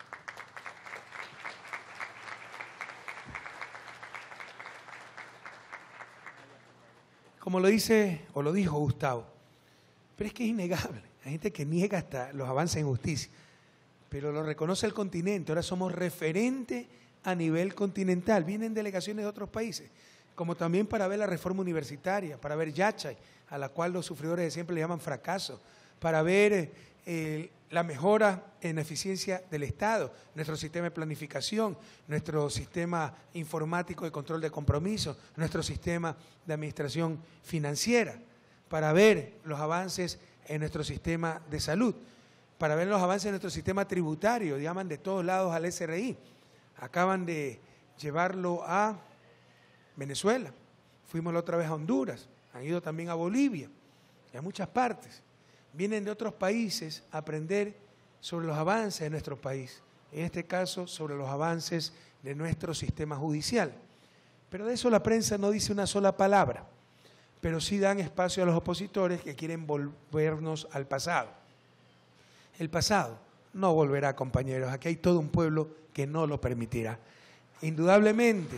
Como lo dice o lo dijo Gustavo, pero es que es innegable. Hay gente que niega hasta los avances en justicia, pero lo reconoce el continente. Ahora somos referente a nivel continental. Vienen delegaciones de otros países, como también para ver la reforma universitaria, para ver Yachay, a la cual los sufridores de siempre le llaman fracaso, para ver eh, la mejora en eficiencia del Estado, nuestro sistema de planificación, nuestro sistema informático de control de compromisos, nuestro sistema de administración financiera, para ver los avances en nuestro sistema de salud, para ver los avances en nuestro sistema tributario, llaman de todos lados al S R I. Acaban de llevarlo a Venezuela, fuimos la otra vez a Honduras, han ido también a Bolivia y a muchas partes. Vienen de otros países a aprender sobre los avances de nuestro país, en este caso sobre los avances de nuestro sistema judicial. Pero de eso la prensa no dice una sola palabra, pero sí dan espacio a los opositores que quieren volvernos al pasado. El pasado no volverá, compañeros. Aquí hay todo un pueblo que no lo permitirá. Indudablemente,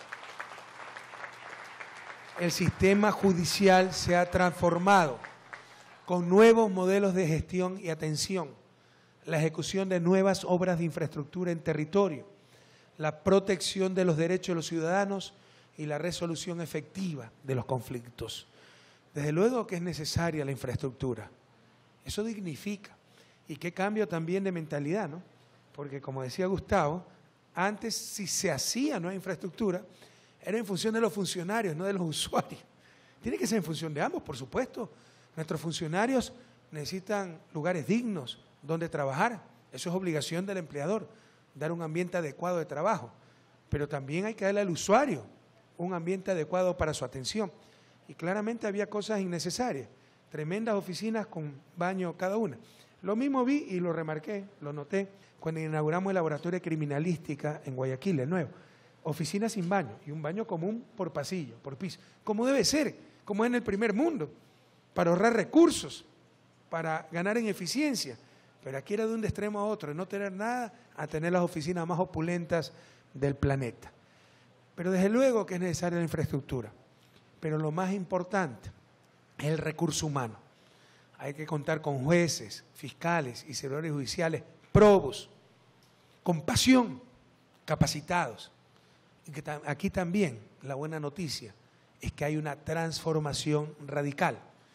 el sistema judicial se ha transformado con nuevos modelos de gestión y atención, la ejecución de nuevas obras de infraestructura en territorio, la protección de los derechos de los ciudadanos y la resolución efectiva de los conflictos. Desde luego que es necesaria la infraestructura. Eso dignifica. Y qué cambio también de mentalidad, ¿no? Porque como decía Gustavo, antes si se hacía nueva infraestructura, era en función de los funcionarios, no de los usuarios. Tiene que ser en función de ambos, por supuesto. Nuestros funcionarios necesitan lugares dignos donde trabajar. Eso es obligación del empleador, dar un ambiente adecuado de trabajo. Pero también hay que darle al usuario un ambiente adecuado para su atención. Y claramente había cosas innecesarias, tremendas oficinas con baño cada una. Lo mismo vi y lo remarqué, lo noté, cuando inauguramos el laboratorio de criminalística en Guayaquil, el nuevo. Oficina sin baño y un baño común por pasillo, por piso, como debe ser, como es en el primer mundo, para ahorrar recursos, para ganar en eficiencia. Pero aquí era de un extremo a otro, de no tener nada a tener las oficinas más opulentas del planeta. Pero desde luego que es necesaria la infraestructura. Pero lo más importante es el recurso humano. Hay que contar con jueces, fiscales y servidores judiciales probos, con pasión, capacitados. Y que aquí también la buena noticia es que hay una transformación radical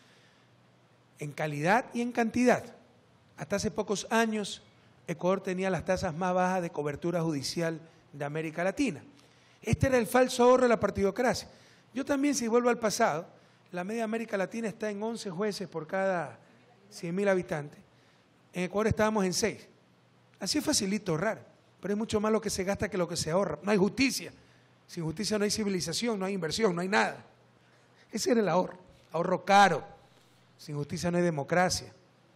en calidad y en cantidad. Hasta hace pocos años, Ecuador tenía las tasas más bajas de cobertura judicial de América Latina. Este era el falso ahorro de la partidocracia. Yo también, si vuelvo al pasado, la media de América Latina está en once jueces por cada cien mil habitantes. En Ecuador estábamos en seis. Así es facilito ahorrar, pero es mucho más lo que se gasta que lo que se ahorra. No hay justicia. Sin justicia no hay civilización, no hay inversión, no hay nada. Ese era el ahorro. Ahorro caro. Sin justicia no hay democracia.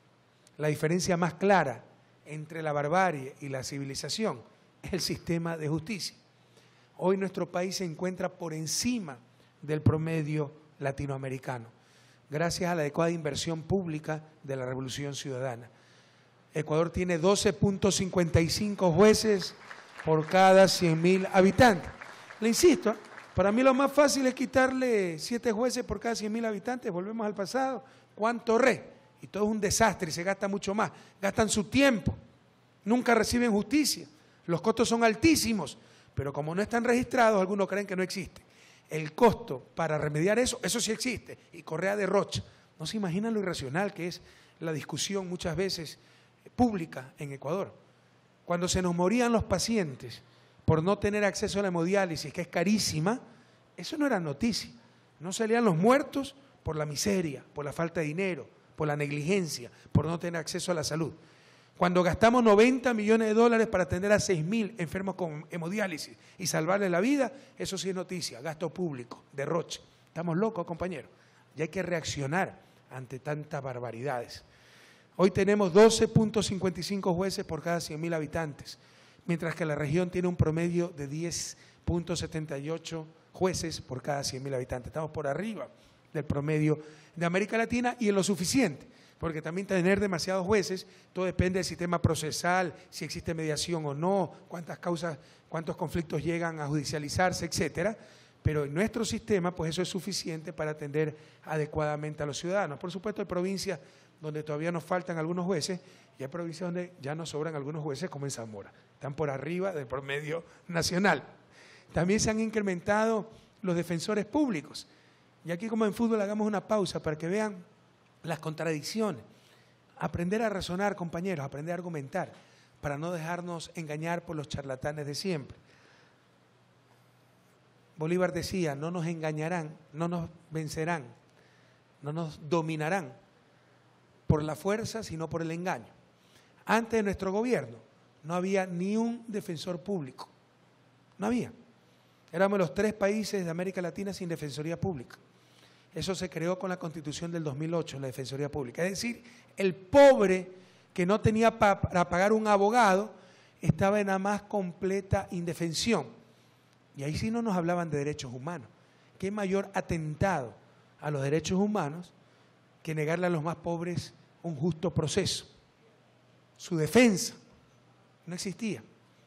La diferencia más clara entre la barbarie y la civilización es el sistema de justicia. Hoy nuestro país se encuentra por encima del promedio latinoamericano, gracias a la adecuada inversión pública de la Revolución Ciudadana. Ecuador tiene doce punto cincuenta y cinco jueces por cada cien mil habitantes. Le insisto, para mí lo más fácil es quitarle siete jueces por cada cien mil habitantes, volvemos al pasado, ¿cuánto re? Y todo es un desastre y se gasta mucho más. Gastan su tiempo, nunca reciben justicia, los costos son altísimos, pero como no están registrados, algunos creen que no existe. El costo para remediar eso, eso sí existe, y Correa derrocha. No se imaginan lo irracional que es la discusión muchas veces pública en Ecuador. Cuando se nos morían los pacientes por no tener acceso a la hemodiálisis, que es carísima, eso no era noticia. No salían los muertos por la miseria, por la falta de dinero, por la negligencia, por no tener acceso a la salud. Cuando gastamos noventa millones de dólares para atender a seis mil enfermos con hemodiálisis y salvarles la vida, eso sí es noticia, gasto público, derroche. Estamos locos, compañeros. Y hay que reaccionar ante tantas barbaridades. Hoy tenemos doce punto cincuenta y cinco jueces por cada cien mil habitantes, mientras que la región tiene un promedio de diez punto setenta y ocho jueces por cada cien mil habitantes. Estamos por arriba del promedio de América Latina y en lo suficiente, porque también tener demasiados jueces, todo depende del sistema procesal, si existe mediación o no, cuántas causas, cuántos conflictos llegan a judicializarse, etcétera. Pero en nuestro sistema, pues eso es suficiente para atender adecuadamente a los ciudadanos. Por supuesto, hay provincias donde todavía nos faltan algunos jueces y hay provincias donde ya nos sobran algunos jueces, como en Zamora. Están por arriba del promedio nacional. También se han incrementado los defensores públicos. Y aquí, como en fútbol, hagamos una pausa para que vean las contradicciones. Aprender a razonar, compañeros, aprender a argumentar, para no dejarnos engañar por los charlatanes de siempre. Bolívar decía, no nos engañarán, no nos vencerán, no nos dominarán por la fuerza, sino por el engaño. Antes de nuestro gobierno no había ni un defensor público, no había. Éramos los tres países de América Latina sin defensoría pública. Eso se creó con la Constitución del dos mil ocho, la defensoría pública. Es decir, el pobre que no tenía para pagar un abogado estaba en la más completa indefensión. Y ahí sí no nos hablaban de derechos humanos. ¿Qué mayor atentado a los derechos humanos que negarle a los más pobres un justo proceso? su defensa, no existía.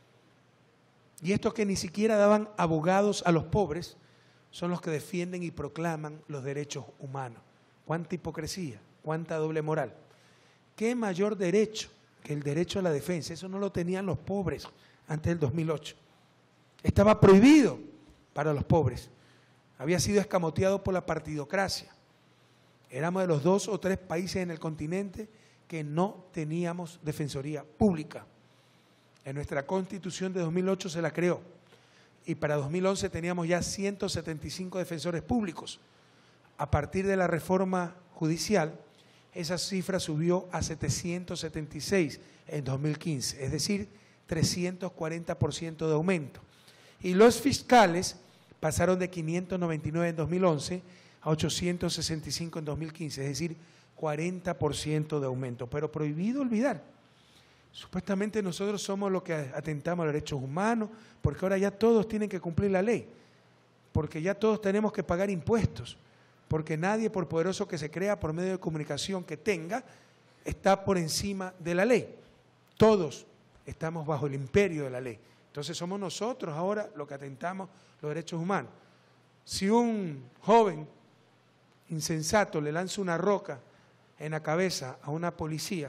Y estos que ni siquiera daban abogados a los pobres son los que defienden y proclaman los derechos humanos. Cuánta hipocresía, cuánta doble moral. ¿Qué mayor derecho que el derecho a la defensa? Eso no lo tenían los pobres antes del dos mil ocho. Estaba prohibido para los pobres. Había sido escamoteado por la partidocracia. Éramos de los dos o tres países en el continente que no teníamos defensoría pública. En nuestra Constitución de dos mil ocho se la creó y para dos mil once teníamos ya ciento setenta y cinco defensores públicos. A partir de la reforma judicial, esa cifra subió a setecientos setenta y seis en dos mil quince, es decir, trescientos cuarenta por ciento de aumento. Y los fiscales pasaron de quinientos noventa y nueve en dos mil once a ochocientos sesenta y cinco en dos mil quince, es decir, cuarenta por ciento de aumento. Pero prohibido olvidar, supuestamente nosotros somos los que atentamos a los derechos humanos, porque ahora ya todos tienen que cumplir la ley, porque ya todos tenemos que pagar impuestos, porque nadie, por poderoso que se crea, por medio de comunicación que tenga, está por encima de la ley. Todos estamos bajo el imperio de la ley. Entonces somos nosotros ahora los que atentamos los derechos humanos. Si un joven insensato le lanza una roca en la cabeza a una policía,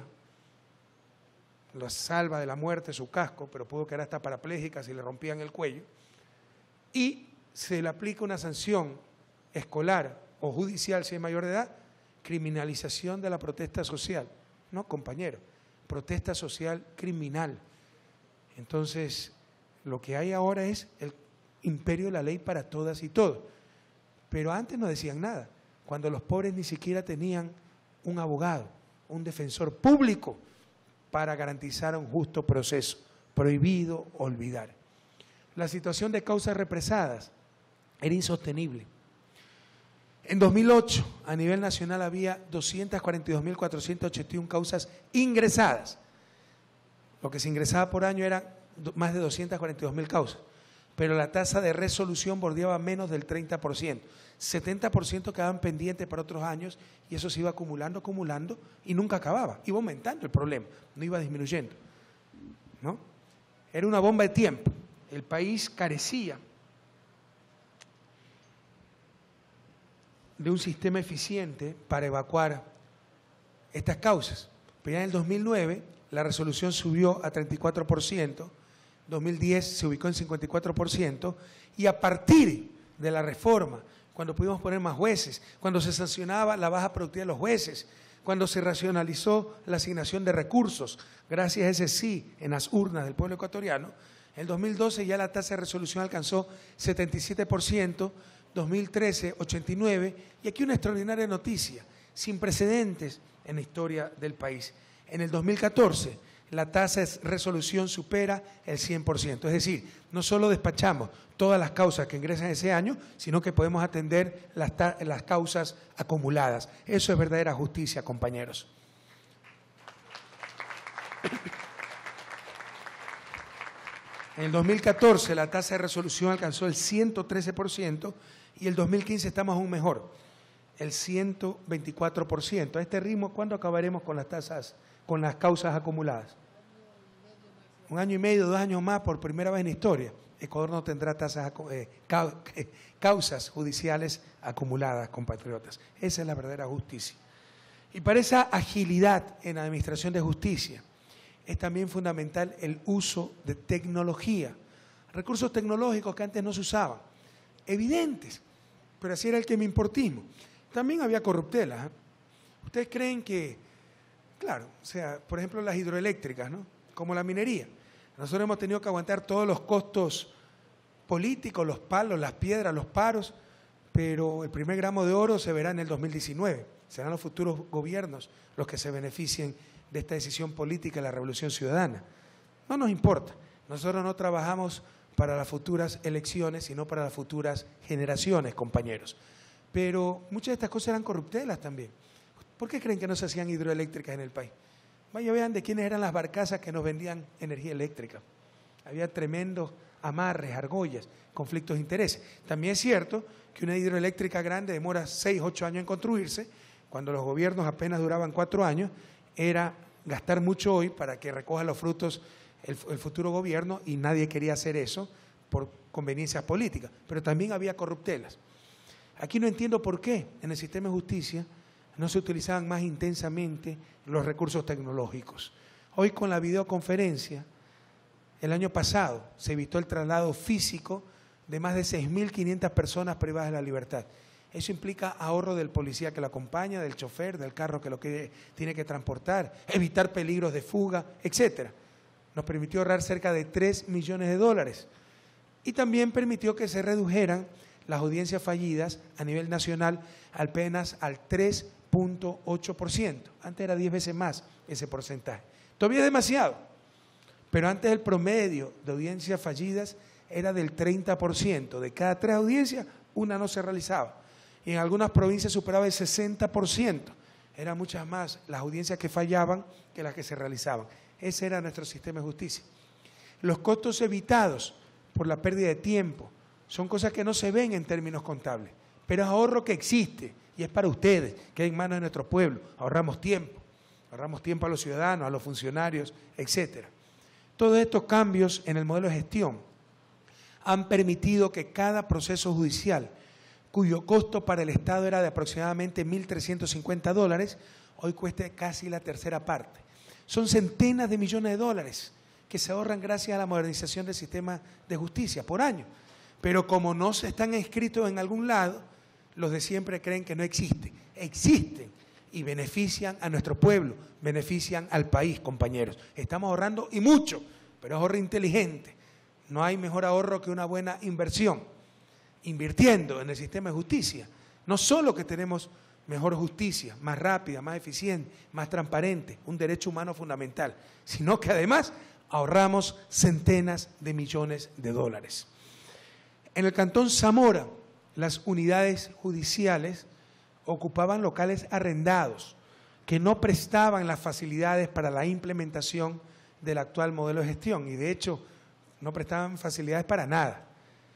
lo salva de la muerte su casco, pero pudo quedar hasta parapléjica si le rompían el cuello, y se le aplica una sanción escolar o judicial si es mayor de edad, criminalización de la protesta social. No, compañero, protesta social criminal. Entonces, lo que hay ahora es el imperio de la ley para todas y todos. Pero antes no decían nada, cuando los pobres ni siquiera tenían un abogado, un defensor público para garantizar un justo proceso. Prohibido olvidar. La situación de causas represadas era insostenible. En dos mil ocho, a nivel nacional, había doscientas cuarenta y dos mil cuatrocientas ochenta y una causas ingresadas. Lo que se ingresaba por año eran más de doscientas cuarenta y dos mil causas, pero la tasa de resolución bordeaba menos del treinta por ciento. setenta por ciento quedaban pendientes para otros años y eso se iba acumulando, acumulando y nunca acababa. Iba aumentando el problema, no iba disminuyendo, ¿no? Era una bomba de tiempo. El país carecía de un sistema eficiente para evacuar estas causas. Pero ya en el dos mil nueve la resolución subió a treinta y cuatro por ciento, dos mil diez se ubicó en cincuenta y cuatro por ciento y a partir de la reforma, cuando pudimos poner más jueces, cuando se sancionaba la baja productividad de los jueces, cuando se racionalizó la asignación de recursos, gracias a ese sí en las urnas del pueblo ecuatoriano, en el dos mil doce ya la tasa de resolución alcanzó setenta y siete por ciento, dos mil trece ochenta y nueve por ciento, y aquí una extraordinaria noticia, sin precedentes en la historia del país. En el dos mil catorce la tasa de resolución supera el cien por ciento, es decir, no solo despachamos todas las causas que ingresan ese año, sino que podemos atender las, las causas acumuladas. Eso es verdadera justicia, compañeros. En el dos mil catorce la tasa de resolución alcanzó el ciento trece por ciento y el dos mil quince estamos aún mejor, el ciento veinticuatro por ciento. A este ritmo, ¿cuándo acabaremos con las tasas, con las causas acumuladas? Un año y medio, dos años más, por primera vez en la historia, Ecuador no tendrá tasas, eh, causas judiciales acumuladas, compatriotas. Esa es la verdadera justicia. Y para esa agilidad en la administración de justicia, es también fundamental el uso de tecnología, recursos tecnológicos que antes no se usaban, evidentes, pero así era el quemimportismo. También había corruptelas. ¿eh? ¿Ustedes creen que, claro, o sea, por ejemplo las hidroeléctricas, ¿no? Como la minería, nosotros hemos tenido que aguantar todos los costos políticos, los palos, las piedras, los paros, pero el primer gramo de oro se verá en el dos mil diecinueve, serán los futuros gobiernos los que se beneficien de esta decisión política de la Revolución Ciudadana. No nos importa, nosotros no trabajamos para las futuras elecciones, sino para las futuras generaciones, compañeros. Pero muchas de estas cosas eran corruptelas también. ¿Por qué creen que no se hacían hidroeléctricas en el país? Vaya, vean de quiénes eran las barcazas que nos vendían energía eléctrica. Había tremendos amarres, argollas, conflictos de intereses. También es cierto que una hidroeléctrica grande demora seis, ocho años en construirse, cuando los gobiernos apenas duraban cuatro años, era gastar mucho hoy para que recoja los frutos el, el futuro gobierno, y nadie quería hacer eso por conveniencias políticas, pero también había corruptelas. Aquí no entiendo por qué en el sistema de justicia no se utilizaban más intensamente los recursos tecnológicos. Hoy con la videoconferencia, el año pasado se evitó el traslado físico de más de seis mil quinientas personas privadas de la libertad. Eso implica ahorro del policía que lo acompaña, del chofer, del carro que lo que tiene que transportar, evitar peligros de fuga, etcétera. Nos permitió ahorrar cerca de tres millones de dólares. Y también permitió que se redujeran las audiencias fallidas a nivel nacional apenas al tres punto ocho por ciento. Antes era diez veces más ese porcentaje. Todavía es demasiado, pero antes el promedio de audiencias fallidas era del treinta por ciento. De cada tres audiencias, una no se realizaba. Y en algunas provincias superaba el sesenta por ciento. Eran muchas más las audiencias que fallaban que las que se realizaban. Ese era nuestro sistema de justicia. Los costos evitados por la pérdida de tiempo son cosas que no se ven en términos contables, pero es ahorro que existe y es para ustedes, que hay en manos de nuestro pueblo. Ahorramos tiempo, ahorramos tiempo a los ciudadanos, a los funcionarios, etcétera. Todos estos cambios en el modelo de gestión han permitido que cada proceso judicial, cuyo costo para el Estado era de aproximadamente mil trescientos cincuenta dólares, hoy cueste casi la tercera parte. Son centenas de millones de dólares que se ahorran gracias a la modernización del sistema de justicia por año. Pero como no se están inscritos en algún lado, los de siempre creen que no existen. Existen y benefician a nuestro pueblo, benefician al país, compañeros. Estamos ahorrando y mucho, pero ahorro inteligente. No hay mejor ahorro que una buena inversión. Invirtiendo en el sistema de justicia, no solo que tenemos mejor justicia, más rápida, más eficiente, más transparente, un derecho humano fundamental, sino que además ahorramos centenas de millones de dólares. En el Cantón Zamora, las unidades judiciales ocupaban locales arrendados que no prestaban las facilidades para la implementación del actual modelo de gestión y de hecho no prestaban facilidades para nada.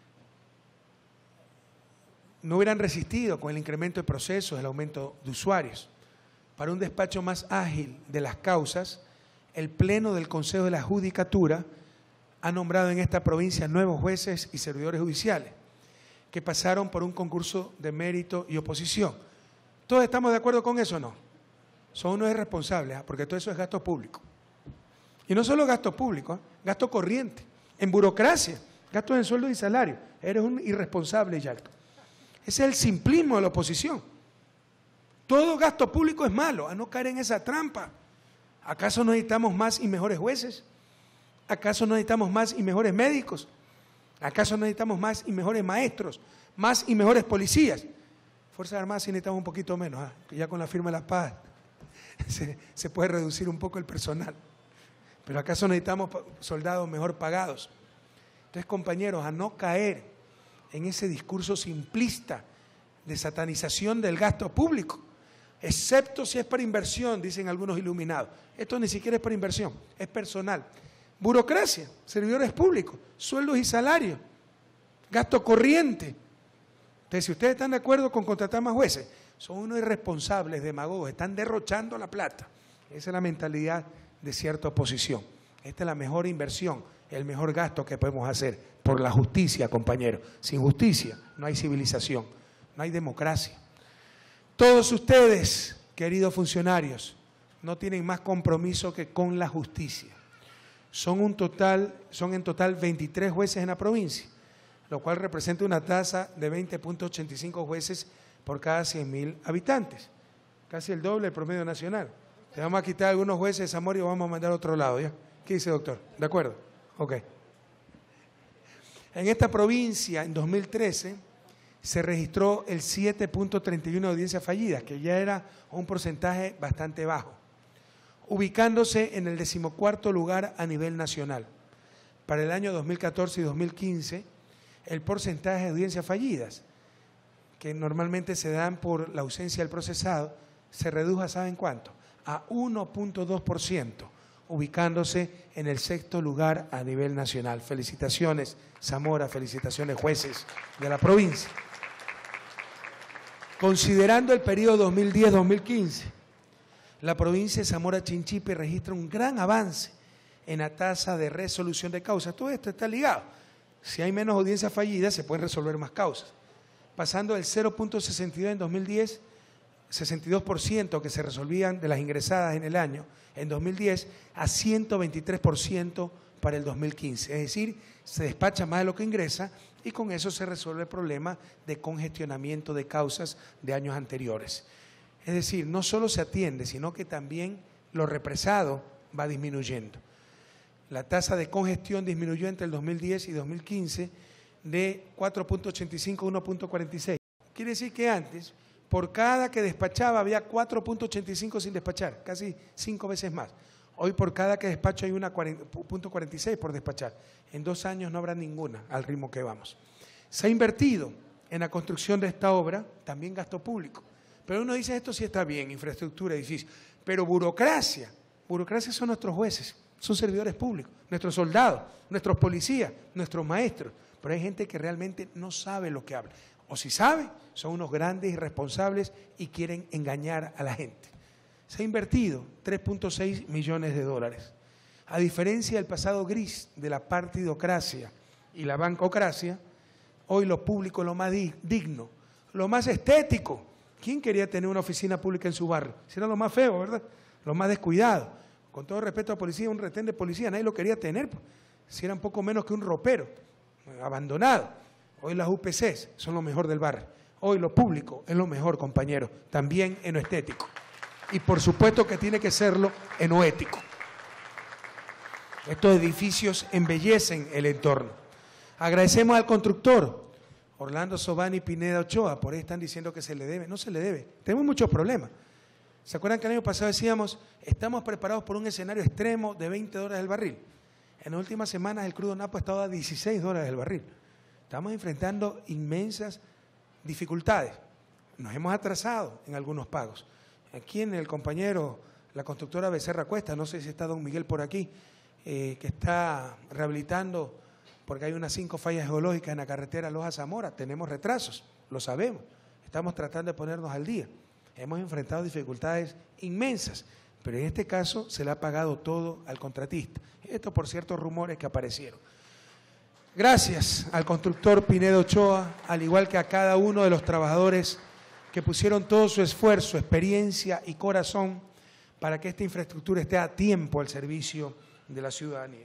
No hubieran resistido con el incremento de procesos, el aumento de usuarios. Para un despacho más ágil de las causas, el Pleno del Consejo de la Judicatura ha nombrado en esta provincia nuevos jueces y servidores judiciales que pasaron por un concurso de mérito y oposición. ¿Todos estamos de acuerdo con eso o no? Son unos irresponsables, ¿eh? Porque todo eso es gasto público. Y no solo gasto público, ¿eh? Gasto corriente, en burocracia, gastos en sueldo y salario. Eres un irresponsable, Yalto. Ese es el simplismo de la oposición. Todo gasto público es malo, a no caer en esa trampa. ¿Acaso no necesitamos más y mejores jueces? ¿Acaso no necesitamos más y mejores médicos? ¿Acaso no necesitamos más y mejores maestros? ¿Más y mejores policías? Fuerzas Armadas sí necesitamos un poquito menos, ¿eh? Que ya con la firma de la paz se, se puede reducir un poco el personal. Pero ¿acaso necesitamos soldados mejor pagados? Entonces, compañeros, a no caer en ese discurso simplista de satanización del gasto público, excepto si es para inversión, dicen algunos iluminados. Esto ni siquiera es para inversión, es personal. Burocracia, servidores públicos, sueldos y salarios, gasto corriente. Entonces, si ustedes están de acuerdo con contratar más jueces, son unos irresponsables, demagogos, están derrochando la plata. Esa es la mentalidad de cierta oposición. Esta es la mejor inversión, el mejor gasto que podemos hacer por la justicia, compañeros. Sin justicia no hay civilización, no hay democracia. Todos ustedes, queridos funcionarios, no tienen más compromiso que con la justicia. Son, un total, son en total veintitrés jueces en la provincia, lo cual representa una tasa de veinte punto ochenta y cinco jueces por cada cien mil habitantes, casi el doble del promedio nacional. Te vamos a quitar algunos jueces de Zamora y vamos a mandar a otro lado, ¿ya? ¿Qué dice, doctor? ¿De acuerdo? Ok. En esta provincia, en dos mil trece, se registró el siete punto treinta y uno de audiencias fallidas, que ya era un porcentaje bastante bajo, ubicándose en el decimocuarto lugar a nivel nacional. Para el año dos mil catorce y dos mil quince, el porcentaje de audiencias fallidas, que normalmente se dan por la ausencia del procesado, se redujo a, ¿saben cuánto? A uno punto dos por ciento, ubicándose en el sexto lugar a nivel nacional. Felicitaciones, Zamora, felicitaciones, jueces de la provincia. Considerando el periodo dos mil diez a dos mil quince, la provincia de Zamora Chinchipe registra un gran avance en la tasa de resolución de causas. Todo esto está ligado. Si hay menos audiencias fallidas, se pueden resolver más causas. Pasando del cero punto sesenta y dos en dos mil diez, sesenta y dos por ciento que se resolvían de las ingresadas en el año, en dos mil diez, a ciento veintitrés por ciento para el dos mil quince. Es decir, se despacha más de lo que ingresa y con eso se resuelve el problema de congestionamiento de causas de años anteriores. Es decir, no solo se atiende, sino que también lo represado va disminuyendo. La tasa de congestión disminuyó entre el dos mil diez y dos mil quince de cuatro punto ochenta y cinco a uno punto cuarenta y seis. Quiere decir que antes, por cada que despachaba, había cuatro punto ochenta y cinco sin despachar, casi cinco veces más. Hoy por cada que despacho hay una punto cuarenta y seis por despachar. En dos años no habrá ninguna al ritmo que vamos. Se ha invertido en la construcción de esta obra, también gasto público. Pero uno dice, esto sí está bien, infraestructura, edificio. Pero burocracia, burocracia son nuestros jueces, son servidores públicos, nuestros soldados, nuestros policías, nuestros maestros. Pero hay gente que realmente no sabe lo que habla. O si sabe, son unos grandes irresponsables y quieren engañar a la gente. Se ha invertido tres punto seis millones de dólares. A diferencia del pasado gris de la partidocracia y la bancocracia, hoy lo público es lo más digno, lo más estético. ¿Quién quería tener una oficina pública en su barrio? Si era lo más feo, ¿verdad? Lo más descuidado. Con todo respeto a la policía, un retén de policía, nadie lo quería tener. Si era un poco menos que un ropero, abandonado. Hoy las U P Cs son lo mejor del barrio. Hoy lo público es lo mejor, compañero, también en lo estético. Y por supuesto que tiene que serlo en lo ético. Estos edificios embellecen el entorno. Agradecemos al constructor, Orlando Sobani Pineda Ochoa, por ahí están diciendo que se le debe. No se le debe, tenemos muchos problemas. ¿Se acuerdan que el año pasado decíamos, estamos preparados por un escenario extremo de veinte dólares el barril? En las últimas semanas el crudo napo ha estado a dieciséis dólares el barril. Estamos enfrentando inmensas dificultades. Nos hemos atrasado en algunos pagos. Aquí en el compañero, la constructora Becerra Cuesta, no sé si está don Miguel por aquí, eh, que está rehabilitando porque hay unas cinco fallas geológicas en la carretera Loja-Zamora. Tenemos retrasos, lo sabemos. Estamos tratando de ponernos al día. Hemos enfrentado dificultades inmensas, pero en este caso se le ha pagado todo al contratista. Esto por ciertos rumores que aparecieron. Gracias al constructor Pineda Ochoa, al igual que a cada uno de los trabajadores que pusieron todo su esfuerzo, experiencia y corazón para que esta infraestructura esté a tiempo al servicio de la ciudadanía.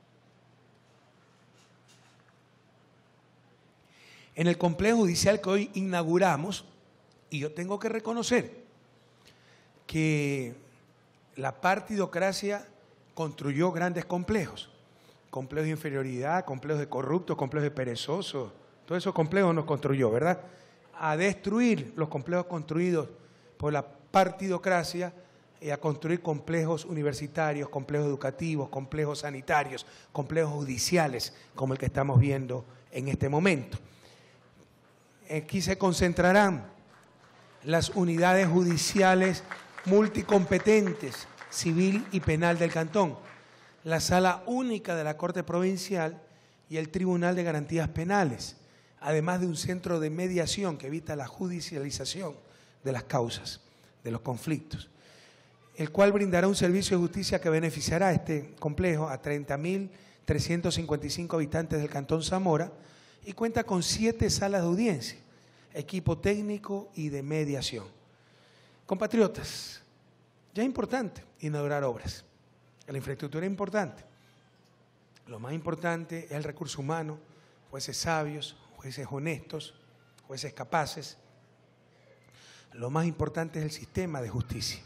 En el complejo judicial que hoy inauguramos, y yo tengo que reconocer que la partidocracia construyó grandes complejos, complejos de inferioridad, complejos de corruptos, complejos de perezosos, todos esos complejos nos construyó, ¿verdad? A destruir los complejos construidos por la partidocracia y a construir complejos universitarios, complejos educativos, complejos sanitarios, complejos judiciales, como el que estamos viendo en este momento. Aquí se concentrarán las unidades judiciales multicompetentes, civil y penal del cantón, la sala única de la Corte Provincial y el Tribunal de Garantías Penales, además de un centro de mediación que evita la judicialización de las causas, de los conflictos, el cual brindará un servicio de justicia que beneficiará a este complejo a treinta mil trescientos cincuenta y cinco habitantes del Cantón Zamora y cuenta con siete salas de audiencia, equipo técnico y de mediación. Compatriotas, ya es importante inaugurar obras. La infraestructura es importante. Lo más importante es el recurso humano, jueces sabios, jueces honestos, jueces capaces. Lo más importante es el sistema de justicia.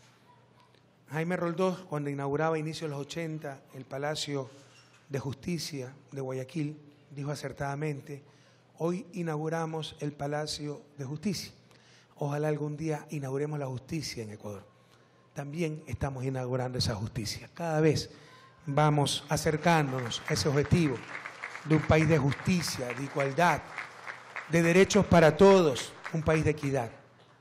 Jaime Roldós, cuando inauguraba a inicios de los ochenta el Palacio de Justicia de Guayaquil, dijo acertadamente, hoy inauguramos el Palacio de Justicia. Ojalá algún día inauguremos la justicia en Ecuador. También estamos inaugurando esa justicia. Cada vez vamos acercándonos a ese objetivo de un país de justicia, de igualdad, de derechos para todos, un país de equidad.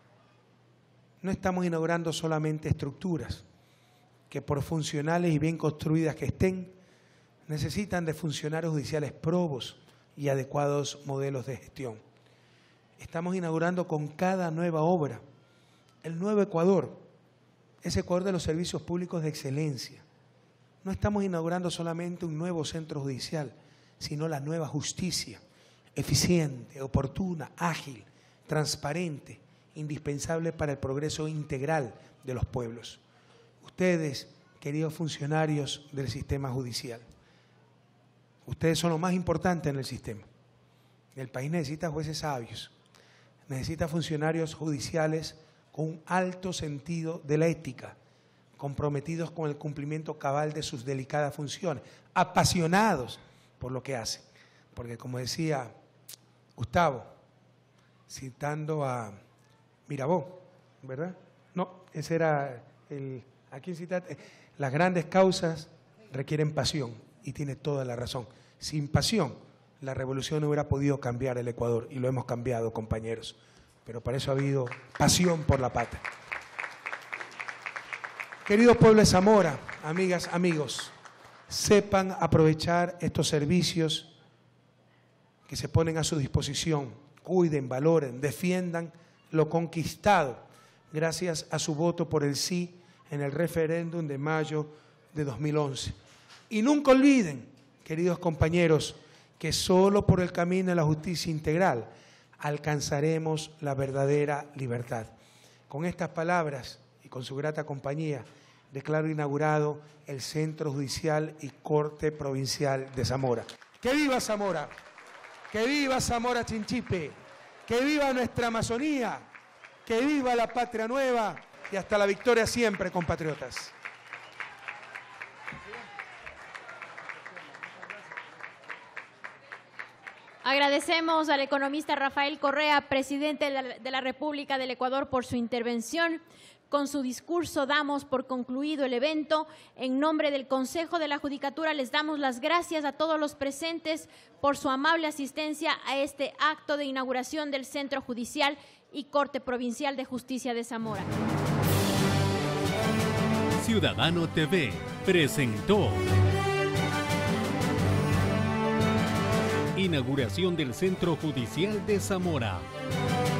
No estamos inaugurando solamente estructuras que por funcionales y bien construidas que estén, necesitan de funcionarios judiciales probos y adecuados modelos de gestión. Estamos inaugurando con cada nueva obra el nuevo Ecuador, es Ecuador de los servicios públicos de excelencia. No estamos inaugurando solamente un nuevo centro judicial, sino la nueva justicia, eficiente, oportuna, ágil, transparente, indispensable para el progreso integral de los pueblos. Ustedes, queridos funcionarios del sistema judicial, ustedes son lo más importante en el sistema. El país necesita jueces sabios, necesita funcionarios judiciales con un alto sentido de la ética, comprometidos con el cumplimiento cabal de sus delicadas funciones, apasionados por lo que hacen. Porque como decía Gustavo, citando a Mirabeau, ¿verdad? No, ese era el... ¿A quién citaste? Las grandes causas requieren pasión, y tiene toda la razón. Sin pasión, la revolución no hubiera podido cambiar el Ecuador, y lo hemos cambiado, compañeros. Pero para eso ha habido pasión por la patria. Querido pueblo de Zamora, amigas, amigos, sepan aprovechar estos servicios que se ponen a su disposición. Cuiden, valoren, defiendan lo conquistado gracias a su voto por el sí en el referéndum de mayo de dos mil once. Y nunca olviden, queridos compañeros, que solo por el camino de la justicia integral alcanzaremos la verdadera libertad. Con estas palabras y con su grata compañía, declaro inaugurado el Centro Judicial y Corte Provincial de Zamora. ¡Que viva Zamora! ¡Que viva Zamora Chinchipe! ¡Que viva nuestra Amazonía! ¡Que viva la patria nueva! Y hasta la victoria siempre, compatriotas. Agradecemos al economista Rafael Correa, presidente de la, de la República del Ecuador, por su intervención. Con su discurso damos por concluido el evento. En nombre del Consejo de la Judicatura les damos las gracias a todos los presentes por su amable asistencia a este acto de inauguración del Centro Judicial y Corte Provincial de Justicia de Zamora. Ciudadano T V presentó inauguración del Centro Judicial de Zamora.